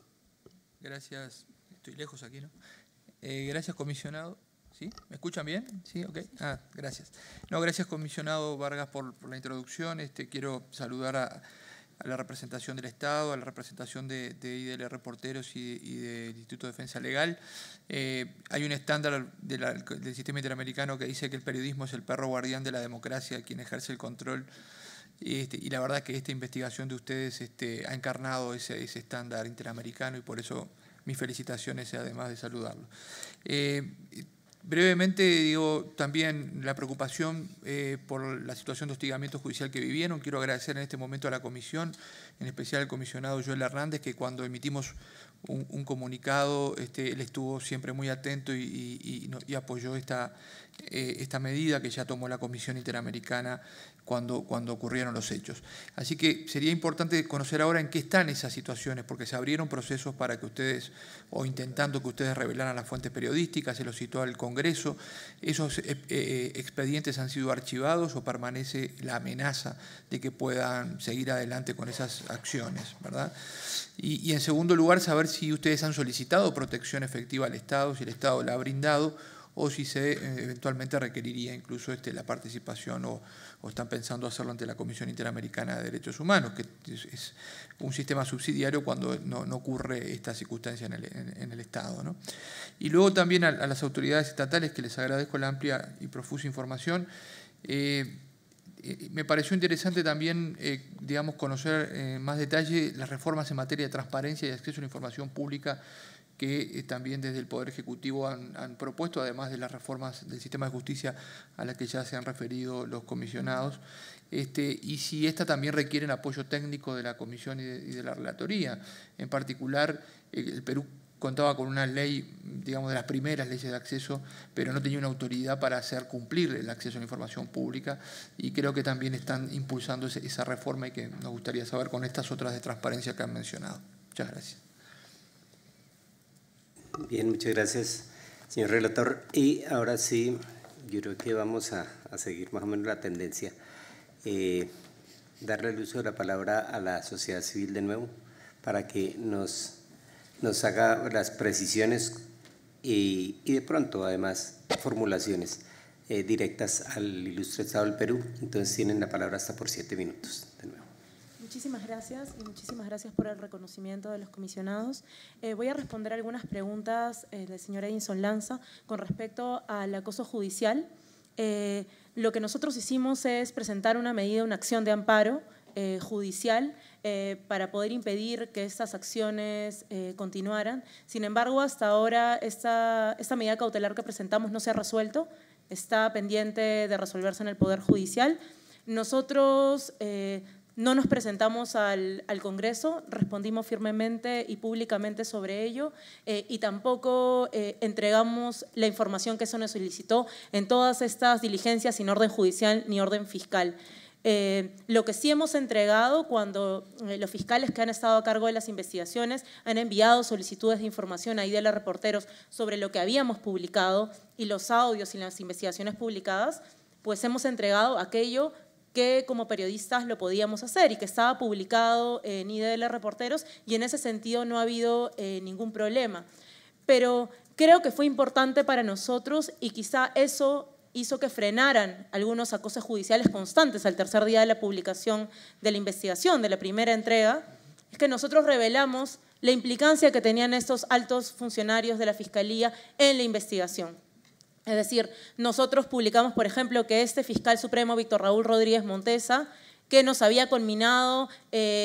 Gracias, estoy lejos aquí, ¿no? Eh, gracias, comisionado. ¿Sí? ¿Me escuchan bien? Sí, ok. Ah, gracias. No, gracias, comisionado Vargas, por, por la introducción. Este, quiero saludar a, a la representación del Estado, a la representación de, de I D L Reporteros y, y del Instituto de Defensa Legal. Eh, hay un estándar de la, del sistema interamericano que dice que el periodismo es el perro guardián de la democracia, quien ejerce el control. Este, y la verdad es que esta investigación de ustedes este, ha encarnado ese, ese estándar interamericano y por eso mis felicitaciones, además de saludarlo. Eh, Brevemente, digo, también la preocupación eh, por la situación de hostigamiento judicial que vivieron. Quiero agradecer en este momento a la comisión, en especial al comisionado Joel Hernández, que cuando emitimos un, un comunicado, este, él estuvo siempre muy atento y, y, y, no, y apoyó esta, eh, esta medida que ya tomó la Comisión Interamericana cuando, cuando ocurrieron los hechos. Así que sería importante conocer ahora en qué están esas situaciones, porque se abrieron procesos para que ustedes, o intentando que ustedes revelaran las fuentes periodísticas, se los citó al Congreso. ¿Esos eh, eh, expedientes han sido archivados o permanece la amenaza de que puedan seguir adelante con esas acciones, ¿verdad? Y, y en segundo lugar, saber si ustedes han solicitado protección efectiva al Estado, si el Estado la ha brindado, o si se eh, eventualmente requeriría incluso este, la participación o, o están pensando hacerlo ante la Comisión Interamericana de Derechos Humanos, que es, es un sistema subsidiario cuando no, no ocurre esta circunstancia en el, en, en el Estado, ¿no? Y luego también a, a las autoridades estatales, que les agradezco la amplia y profusa información. Eh, eh, me pareció interesante también, eh, digamos, conocer en eh, más detalle las reformas en materia de transparencia y acceso a la información pública que también desde el Poder Ejecutivo han, han propuesto, además de las reformas del sistema de justicia a las que ya se han referido los comisionados, este, y si esta también requieren apoyo técnico de la Comisión y de, y de la Relatoría. En particular, el Perú contaba con una ley, digamos, de las primeras leyes de acceso, pero no tenía una autoridad para hacer cumplir el acceso a la información pública, y creo que también están impulsando ese, esa reforma y que nos gustaría saber con estas otras de transparencia que han mencionado. Muchas gracias. Bien, muchas gracias, señor relator. Y ahora sí, yo creo que vamos a, a seguir más o menos la tendencia. Eh, darle el uso de la palabra a la sociedad civil de nuevo para que nos, nos haga las precisiones y, y de pronto, además, formulaciones eh, directas al ilustre Estado del Perú. Entonces tienen la palabra hasta por siete minutos de nuevo. Muchísimas gracias y muchísimas gracias por el reconocimiento de los comisionados. Eh, voy a responder algunas preguntas eh, del señor Edison Lanza con respecto al acoso judicial. Eh, lo que nosotros hicimos es presentar una medida, una acción de amparo eh, judicial eh, para poder impedir que estas acciones eh, continuaran. Sin embargo, hasta ahora esta, esta medida cautelar que presentamos no se ha resuelto, está pendiente de resolverse en el Poder Judicial. Nosotros eh, no nos presentamos al, al Congreso, respondimos firmemente y públicamente sobre ello eh, y tampoco eh, entregamos la información que se nos solicitó en todas estas diligencias sin orden judicial ni orden fiscal. Eh, lo que sí hemos entregado cuando eh, los fiscales que han estado a cargo de las investigaciones han enviado solicitudes de información a I D L Reporteros sobre lo que habíamos publicado y los audios y las investigaciones publicadas, pues hemos entregado aquello que como periodistas lo podíamos hacer y que estaba publicado en I D L Reporteros y en ese sentido no ha habido eh, ningún problema. Pero creo que fue importante para nosotros y quizá eso hizo que frenaran algunos acosos judiciales constantes al tercer día de la publicación de la investigación, de la primera entrega, es que nosotros revelamos la implicancia que tenían estos altos funcionarios de la Fiscalía en la investigación. Es decir, nosotros publicamos, por ejemplo, que este fiscal supremo, Víctor Raúl Rodríguez Montesa, que nos había conminado eh,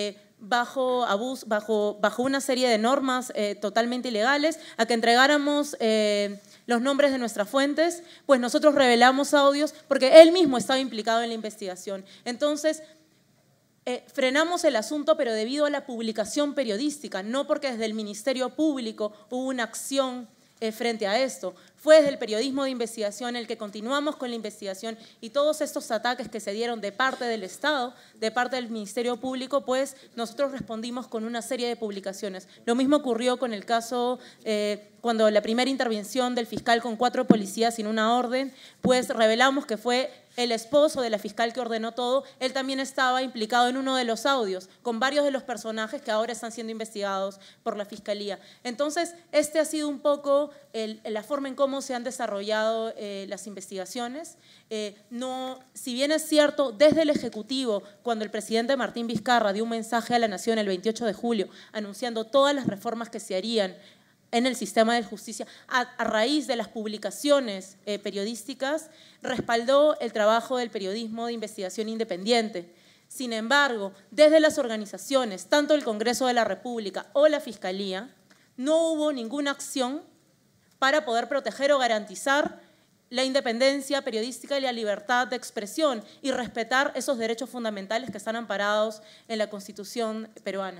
bajo, abuso, bajo, bajo una serie de normas eh, totalmente ilegales, a que entregáramos eh, los nombres de nuestras fuentes, pues nosotros revelamos audios porque él mismo estaba implicado en la investigación. Entonces, eh, frenamos el asunto, pero debido a la publicación periodística, no porque desde el Ministerio Público hubo una acción eh, frente a esto. Fue desde el periodismo de investigación el que continuamos con la investigación y todos estos ataques que se dieron de parte del Estado, de parte del Ministerio Público, pues nosotros respondimos con una serie de publicaciones. Lo mismo ocurrió con el caso, eh, cuando la primera intervención del fiscal con cuatro policías sin una orden, pues revelamos que fue el esposo de la fiscal que ordenó todo. Él también estaba implicado en uno de los audios, con varios de los personajes que ahora están siendo investigados por la Fiscalía. Entonces, este ha sido un poco el, la forma en cómo se han desarrollado eh, las investigaciones. Eh, no, si bien es cierto, desde el Ejecutivo, cuando el presidente Martín Vizcarra dio un mensaje a la Nación el veintiocho de julio, anunciando todas las reformas que se harían en el sistema de justicia, a, a raíz de las publicaciones eh, periodísticas, respaldó el trabajo del periodismo de investigación independiente. Sin embargo, desde las organizaciones, tanto el Congreso de la República o la Fiscalía, no hubo ninguna acción para poder proteger o garantizar la independencia periodística y la libertad de expresión y respetar esos derechos fundamentales que están amparados en la Constitución peruana.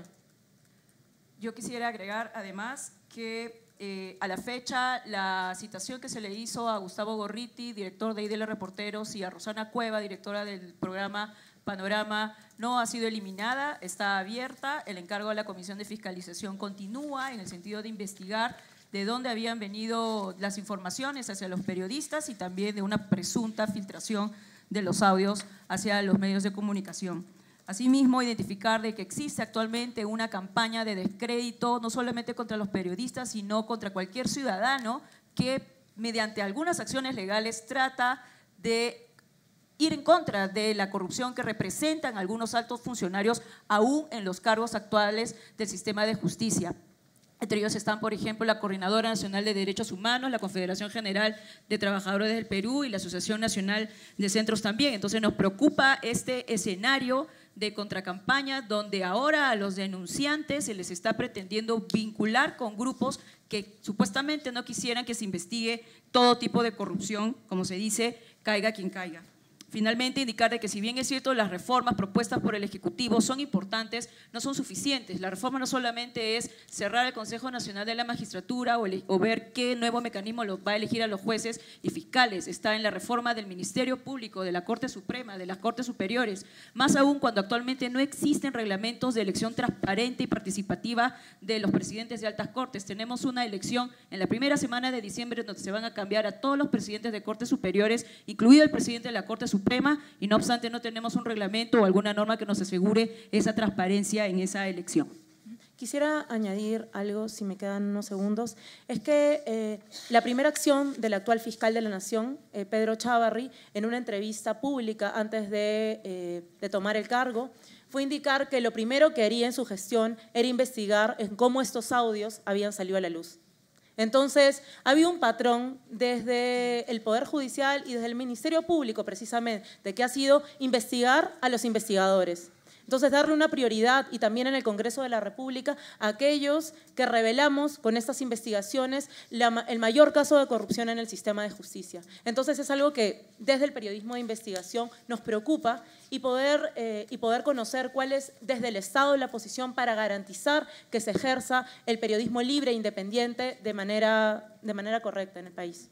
Yo quisiera agregar, además, que eh, a la fecha la citación que se le hizo a Gustavo Gorriti, director de I D L Reporteros, y a Rosana Cueva, directora del programa Panorama, no ha sido eliminada, está abierta. El encargo de la Comisión de Fiscalización continúa en el sentido de investigar de dónde habían venido las informaciones hacia los periodistas y también de una presunta filtración de los audios hacia los medios de comunicación. Asimismo, identificar de que existe actualmente una campaña de descrédito, no solamente contra los periodistas, sino contra cualquier ciudadano que, mediante algunas acciones legales, trata de ir en contra de la corrupción que representan algunos altos funcionarios, aún en los cargos actuales del sistema de justicia. Entre ellos están, por ejemplo, la Coordinadora Nacional de Derechos Humanos, la Confederación General de Trabajadores del Perú y la Asociación Nacional de Centros también. Entonces nos preocupa este escenario de contracampaña donde ahora a los denunciantes se les está pretendiendo vincular con grupos que supuestamente no quisieran que se investigue todo tipo de corrupción, como se dice, caiga quien caiga. Finalmente, indicar de que si bien es cierto las reformas propuestas por el Ejecutivo son importantes, no son suficientes. La reforma no solamente es cerrar el Consejo Nacional de la Magistratura o, o ver qué nuevo mecanismo lo va a elegir a los jueces y fiscales. Está en la reforma del Ministerio Público, de la Corte Suprema, de las Cortes Superiores. Más aún cuando actualmente no existen reglamentos de elección transparente y participativa de los presidentes de altas cortes. Tenemos una elección en la primera semana de diciembre donde se van a cambiar a todos los presidentes de Cortes Superiores, incluido el presidente de la Corte Suprema, y no obstante no tenemos un reglamento o alguna norma que nos asegure esa transparencia en esa elección. Quisiera añadir algo, si me quedan unos segundos, es que eh, la primera acción del actual fiscal de la Nación, eh, Pedro Chávarri, en una entrevista pública antes de, eh, de tomar el cargo, fue indicar que lo primero que haría en su gestión era investigar en cómo estos audios habían salido a la luz. Entonces, había un patrón desde el Poder Judicial y desde el Ministerio Público, precisamente, de que ha sido investigar a los investigadores. Entonces, darle una prioridad, y también en el Congreso de la República, a aquellos que revelamos con estas investigaciones la, el mayor caso de corrupción en el sistema de justicia. Entonces, es algo que desde el periodismo de investigación nos preocupa y poder, eh, y poder conocer cuál es desde el Estado la posición para garantizar que se ejerza el periodismo libre e independiente de manera, de manera correcta en el país.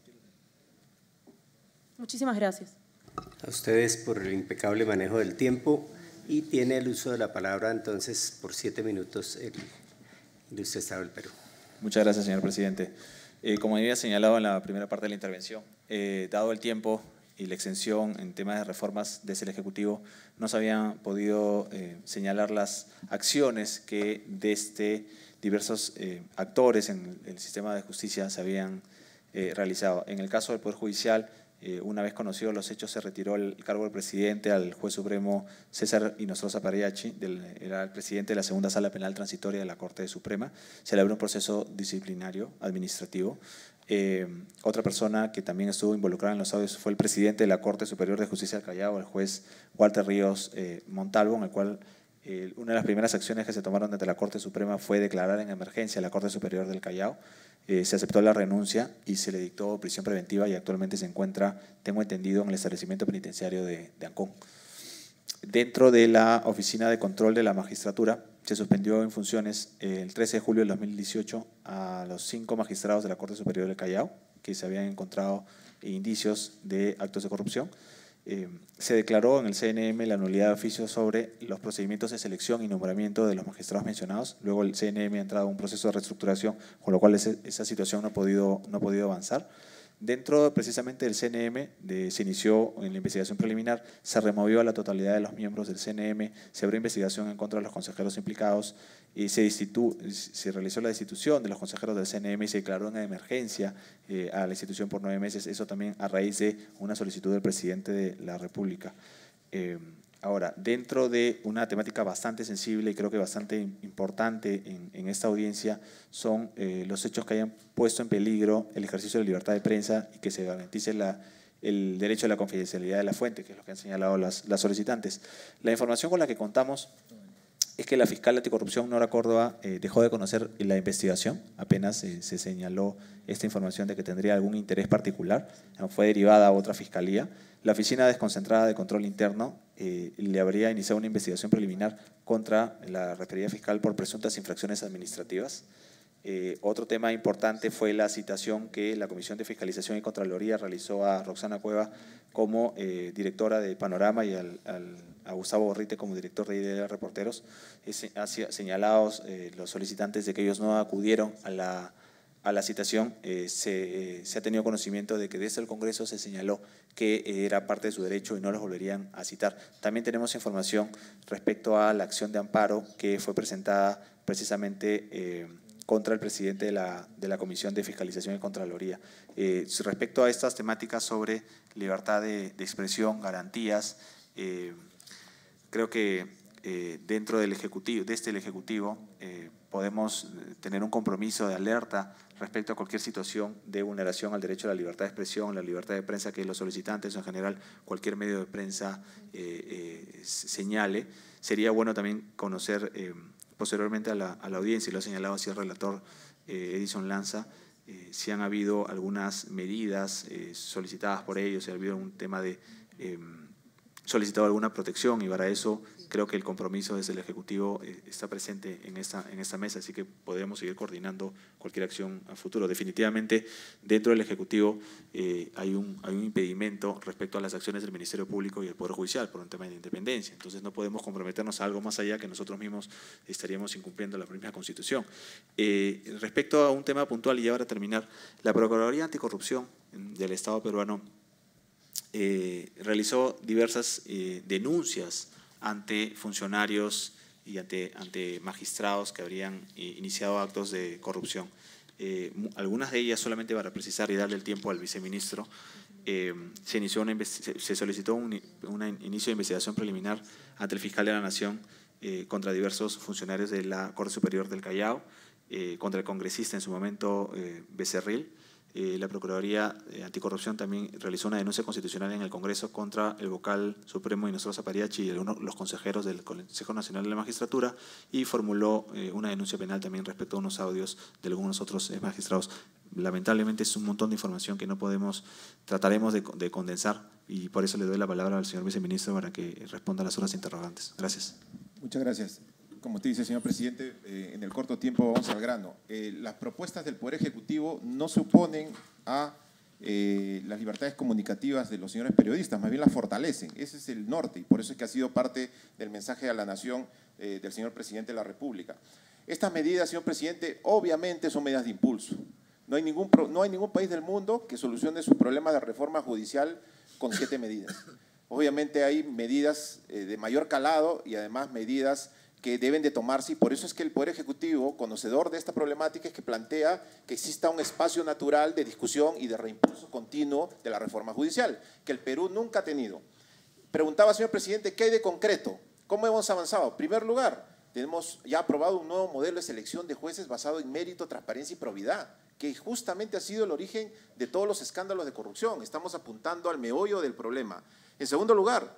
Muchísimas gracias. A ustedes por el impecable manejo del tiempo. Y tiene el uso de la palabra, entonces, por siete minutos, el ilustre Estado del Perú. Muchas gracias, señor presidente. Eh, como había señalado en la primera parte de la intervención, eh, dado el tiempo y la extensión en temas de reformas desde el Ejecutivo, no se habían podido eh, señalar las acciones que desde diversos eh, actores en el sistema de justicia se habían eh, realizado. En el caso del Poder Judicial, Eh, una vez conocidos los hechos, se retiró el cargo del presidente al juez supremo César Inostroza Pareachi, del, era el presidente de la segunda sala penal transitoria de la Corte Suprema. Se le abrió un proceso disciplinario administrativo. Eh, otra persona que también estuvo involucrada en los audios fue el presidente de la Corte Superior de Justicia del Callao, el juez Walter Ríos eh, Montalvo, en el cual Eh, una de las primeras acciones que se tomaron ante la Corte Suprema fue declarar en emergencia a la Corte Superior del Callao. Eh, se aceptó la renuncia y se le dictó prisión preventiva y actualmente se encuentra, tengo entendido, en el establecimiento penitenciario de, de Ancón. Dentro de la Oficina de Control de la Magistratura se suspendió en funciones eh, el trece de julio del dos mil dieciocho a los cinco magistrados de la Corte Superior del Callao que se habían encontrado indicios de actos de corrupción. Eh, se declaró en el C N M la nulidad de oficio sobre los procedimientos de selección y nombramiento de los magistrados mencionados. Luego el C N M ha entrado en un proceso de reestructuración, con lo cual ese, esa situación no ha podido, no ha podido avanzar. Dentro precisamente del C N M de, se inició en la investigación preliminar, se removió a la totalidad de los miembros del C N M, se abrió investigación en contra de los consejeros implicados y se, institu, se realizó la destitución de los consejeros del C N M y se declaró en emergencia eh, a la institución por nueve meses, eso también a raíz de una solicitud del presidente de la República. Eh, Ahora, dentro de una temática bastante sensible y creo que bastante importante en, en esta audiencia son eh, los hechos que hayan puesto en peligro el ejercicio de la libertad de prensa y que se garantice la, el derecho a la confidencialidad de la fuente, que es lo que han señalado las, las solicitantes. La información con la que contamos es que la fiscal anticorrupción Nora Córdoba eh, dejó de conocer la investigación, apenas eh, se señaló esta información de que tendría algún interés particular, fue derivada a otra fiscalía. La Oficina Desconcentrada de Control Interno eh, le habría iniciado una investigación preliminar contra la referida fiscal por presuntas infracciones administrativas. Eh, otro tema importante fue la citación que la Comisión de Fiscalización y Contraloría realizó a Roxana Cueva como eh, directora de Panorama y al, al, a Gustavo Borrite como director de I D L Reporteros, es, señalados eh, los solicitantes de que ellos no acudieron a la, a la citación. Eh, se, eh, se ha tenido conocimiento de que desde el Congreso se señaló que era parte de su derecho y no los volverían a citar. También tenemos información respecto a la acción de amparo que fue presentada precisamente eh, contra el presidente de la, de la Comisión de Fiscalización y Contraloría. Eh, respecto a estas temáticas sobre libertad de, de expresión, garantías, eh, creo que eh, dentro del Ejecutivo, desde el Ejecutivo eh, podemos tener un compromiso de alerta respecto a cualquier situación de vulneración al derecho a la libertad de expresión, la libertad de prensa que los solicitantes o en general cualquier medio de prensa eh, eh, señale. Sería bueno también conocer eh, posteriormente a la, a la audiencia, y lo ha señalado así el relator eh, Edison Lanza, eh, si han habido algunas medidas eh, solicitadas por ellos, si ha habido un tema de eh, solicitado alguna protección, y para eso creo que el compromiso desde el Ejecutivo eh, está presente en esta, en esta mesa, así que podremos seguir coordinando cualquier acción a futuro. Definitivamente, dentro del Ejecutivo eh, hay, un, hay un impedimento respecto a las acciones del Ministerio Público y el Poder Judicial por un tema de independencia, entonces no podemos comprometernos a algo más allá que nosotros mismos estaríamos incumpliendo la propia Constitución. Eh, respecto a un tema puntual, y ya para terminar, la Procuraduría Anticorrupción del Estado peruano eh, realizó diversas eh, denuncias ante funcionarios y ante, ante magistrados que habrían eh, iniciado actos de corrupción. Eh, algunas de ellas, solamente para precisar y darle el tiempo al viceministro, eh, se, inició una, se solicitó un una inicio de investigación preliminar ante el fiscal de la Nación eh, contra diversos funcionarios de la Corte Superior del Callao, eh, contra el congresista en su momento eh, Becerril. Eh, la Procuraduría eh, Anticorrupción también realizó una denuncia constitucional en el Congreso contra el vocal supremo Inostroza Zapariachi y algunos, los consejeros del Consejo Nacional de la Magistratura, y formuló eh, una denuncia penal también respecto a unos audios de algunos otros eh, magistrados. Lamentablemente es un montón de información que no podemos, trataremos de, de condensar, y por eso le doy la palabra al señor viceministro para que responda a las otras interrogantes. Gracias. Muchas gracias. Como usted dice, señor presidente, eh, en el corto tiempo vamos al grano. Eh, las propuestas del Poder Ejecutivo no se oponen a eh, las libertades comunicativas de los señores periodistas, más bien las fortalecen. Ese es el norte, y por eso es que ha sido parte del mensaje a la nación eh, del señor presidente de la República. Estas medidas, señor presidente, obviamente son medidas de impulso. No hay ningún, no hay ningún país del mundo que solucione su problema de reforma judicial con siete medidas. Obviamente hay medidas eh, de mayor calado y además medidas que deben de tomarse, y por eso es que el Poder Ejecutivo, conocedor de esta problemática, es que plantea que exista un espacio natural de discusión y de reimpulso continuo de la reforma judicial, que el Perú nunca ha tenido. Preguntaba, señor presidente, ¿qué hay de concreto? ¿Cómo hemos avanzado? En primer lugar, tenemos ya aprobado un nuevo modelo de selección de jueces basado en mérito, transparencia y probidad, que justamente ha sido el origen de todos los escándalos de corrupción. Estamos apuntando al meollo del problema. En segundo lugar,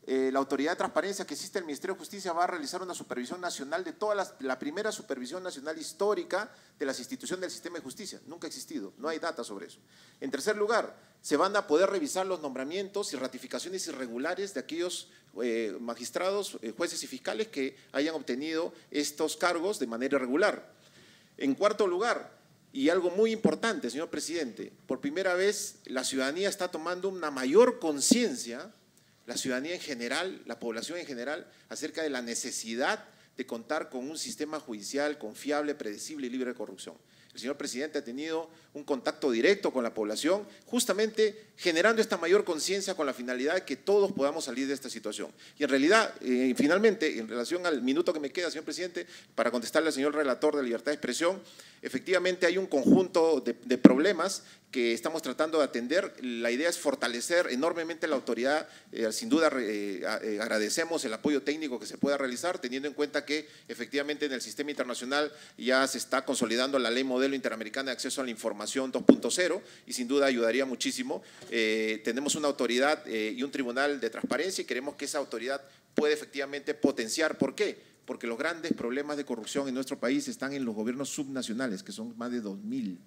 eh, la Autoridad de Transparencia que existe en el Ministerio de Justicia va a realizar una supervisión nacional de toda la, la primera supervisión nacional histórica de las instituciones del sistema de justicia. Nunca ha existido, no hay data sobre eso. En tercer lugar, se van a poder revisar los nombramientos y ratificaciones irregulares de aquellos eh, magistrados, eh, jueces y fiscales que hayan obtenido estos cargos de manera irregular. En cuarto lugar, y algo muy importante, señor presidente, por primera vez la ciudadanía está tomando una mayor conciencia, la ciudadanía en general, la población en general, acerca de la necesidad de contar con un sistema judicial confiable, predecible y libre de corrupción. El señor presidente ha tenido un contacto directo con la población, justamente generando esta mayor conciencia con la finalidad de que todos podamos salir de esta situación. Y en realidad, eh, finalmente, en relación al minuto que me queda, señor presidente, para contestarle al señor relator de libertad de expresión, efectivamente hay un conjunto de, de problemas que estamos tratando de atender. La idea es fortalecer enormemente la autoridad. Eh, sin duda eh, eh, agradecemos el apoyo técnico que se pueda realizar, teniendo en cuenta que efectivamente en el sistema internacional ya se está consolidando la Ley Modelo Interamericana de Acceso a la Información dos punto cero y sin duda ayudaría muchísimo. Eh, tenemos una autoridad eh, y un tribunal de transparencia y queremos que esa autoridad pueda efectivamente potenciar. ¿Por qué? Porque los grandes problemas de corrupción en nuestro país están en los gobiernos subnacionales, que son más de dos mil.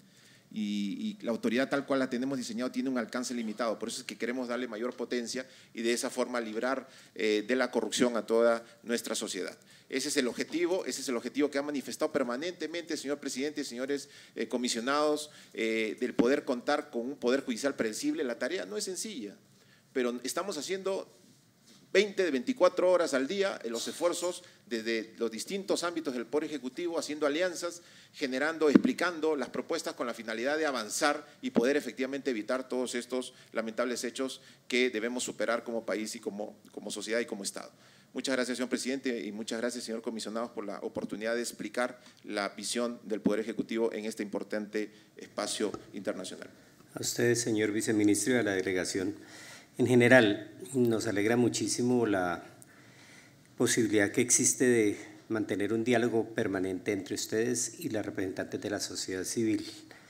Y, y la autoridad tal cual la tenemos diseñado tiene un alcance limitado, por eso es que queremos darle mayor potencia y de esa forma librar eh, de la corrupción a toda nuestra sociedad. Ese es el objetivo, ese es el objetivo que ha manifestado permanentemente el señor presidente y señores eh, comisionados, eh, del poder contar con un poder judicial predecible. La tarea no es sencilla, pero estamos haciendo veinte de veinticuatro horas al día en los esfuerzos desde los distintos ámbitos del Poder Ejecutivo, haciendo alianzas, generando, explicando las propuestas con la finalidad de avanzar y poder efectivamente evitar todos estos lamentables hechos que debemos superar como país y como, como sociedad y como Estado. Muchas gracias, señor presidente, y muchas gracias, señor comisionado, por la oportunidad de explicar la visión del Poder Ejecutivo en este importante espacio internacional. A usted, señor viceministro de la delegación. En general, nos alegra muchísimo la posibilidad que existe de mantener un diálogo permanente entre ustedes y las representantes de la sociedad civil.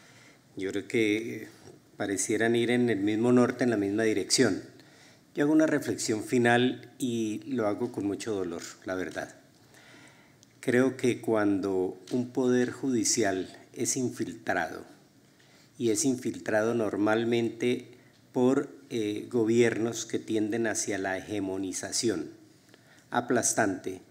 Yo creo que parecieran ir en el mismo norte, en la misma dirección. Yo hago una reflexión final y lo hago con mucho dolor, la verdad. Creo que cuando un poder judicial es infiltrado, y es infiltrado normalmente por eh, gobiernos que tienden hacia la hegemonización aplastante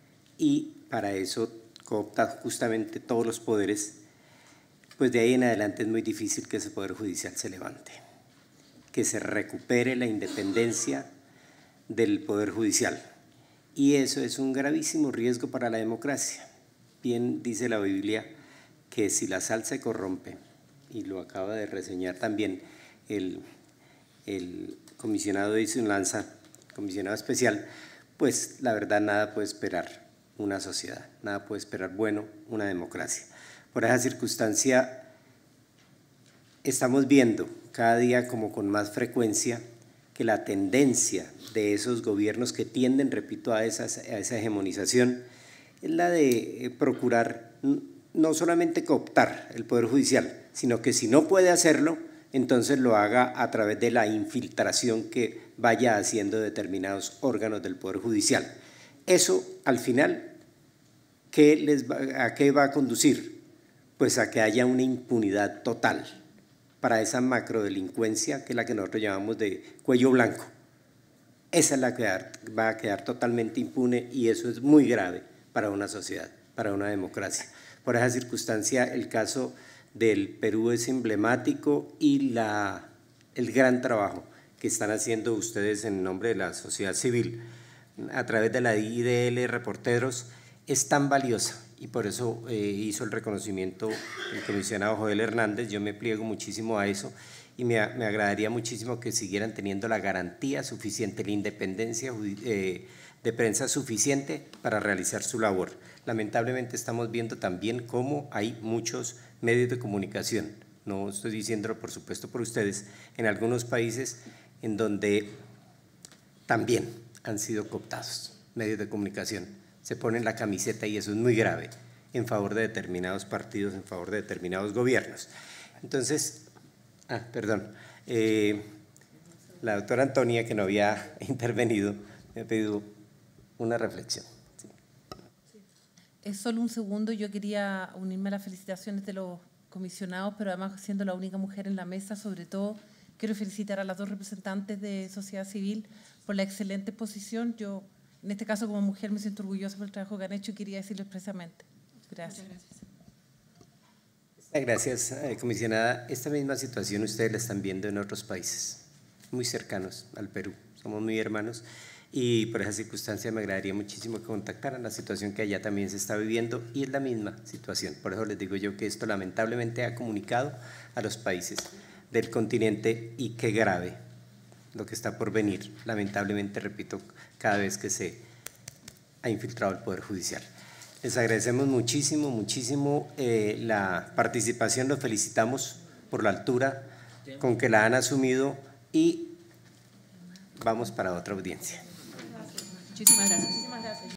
y para eso coopta justamente todos los poderes, pues de ahí en adelante es muy difícil que ese poder judicial se levante, que se recupere la independencia del poder judicial. Y eso es un gravísimo riesgo para la democracia. Bien dice la Biblia que si la sal se corrompe, y lo acaba de reseñar también el el comisionado Edison Lanza, comisionado especial, pues la verdad nada puede esperar una sociedad, nada puede esperar bueno una democracia. Por esa circunstancia estamos viendo cada día como con más frecuencia que la tendencia de esos gobiernos que tienden, repito, a, esas, a esa hegemonización es la de procurar no solamente cooptar el Poder Judicial, sino que si no puede hacerlo, entonces lo haga a través de la infiltración que vaya haciendo determinados órganos del Poder Judicial. Eso, al final, ¿qué les va, ¿a qué va a conducir? Pues a que haya una impunidad total para esa macrodelincuencia que es la que nosotros llamamos de cuello blanco. Esa es la que va a quedar totalmente impune y eso es muy grave para una sociedad, para una democracia. Por esa circunstancia, el caso del Perú es emblemático y la, el gran trabajo que están haciendo ustedes en nombre de la sociedad civil a través de la I D L Reporteros es tan valiosa y por eso eh, hizo el reconocimiento el comisionado Joel Hernández. Yo me pliego muchísimo a eso y me, me agradaría muchísimo que siguieran teniendo la garantía suficiente, la independencia eh, de prensa suficiente para realizar su labor. Lamentablemente estamos viendo también cómo hay muchos medios de comunicación, no estoy diciéndolo por supuesto por ustedes, en algunos países en donde también han sido cooptados medios de comunicación, se ponen la camiseta y eso es muy grave en favor de determinados partidos, en favor de determinados gobiernos. Entonces, ah, perdón, eh, la doctora Antonia, que no había intervenido, me ha pedido una reflexión. Sí. Es solo un segundo, yo quería unirme a las felicitaciones de los comisionados, pero además siendo la única mujer en la mesa, sobre todo quiero felicitar a las dos representantes de sociedad civil por la excelente exposición. Yo, en este caso como mujer, me siento orgullosa por el trabajo que han hecho y quería decirlo expresamente. Gracias. Gracias, eh, comisionada. Esta misma situación ustedes la están viendo en otros países, muy cercanos al Perú. Somos muy hermanos y por esa circunstancia me agradaría muchísimo que contactaran la situación que allá también se está viviendo y es la misma situación. Por eso les digo yo que esto lamentablemente ha comunicado a los países del continente y qué grave lo que está por venir. Lamentablemente, repito, cada vez que se ha infiltrado el Poder Judicial. Les agradecemos muchísimo, muchísimo eh, la participación, los felicitamos por la altura con que la han asumido y vamos para otra audiencia. Muchísimas gracias.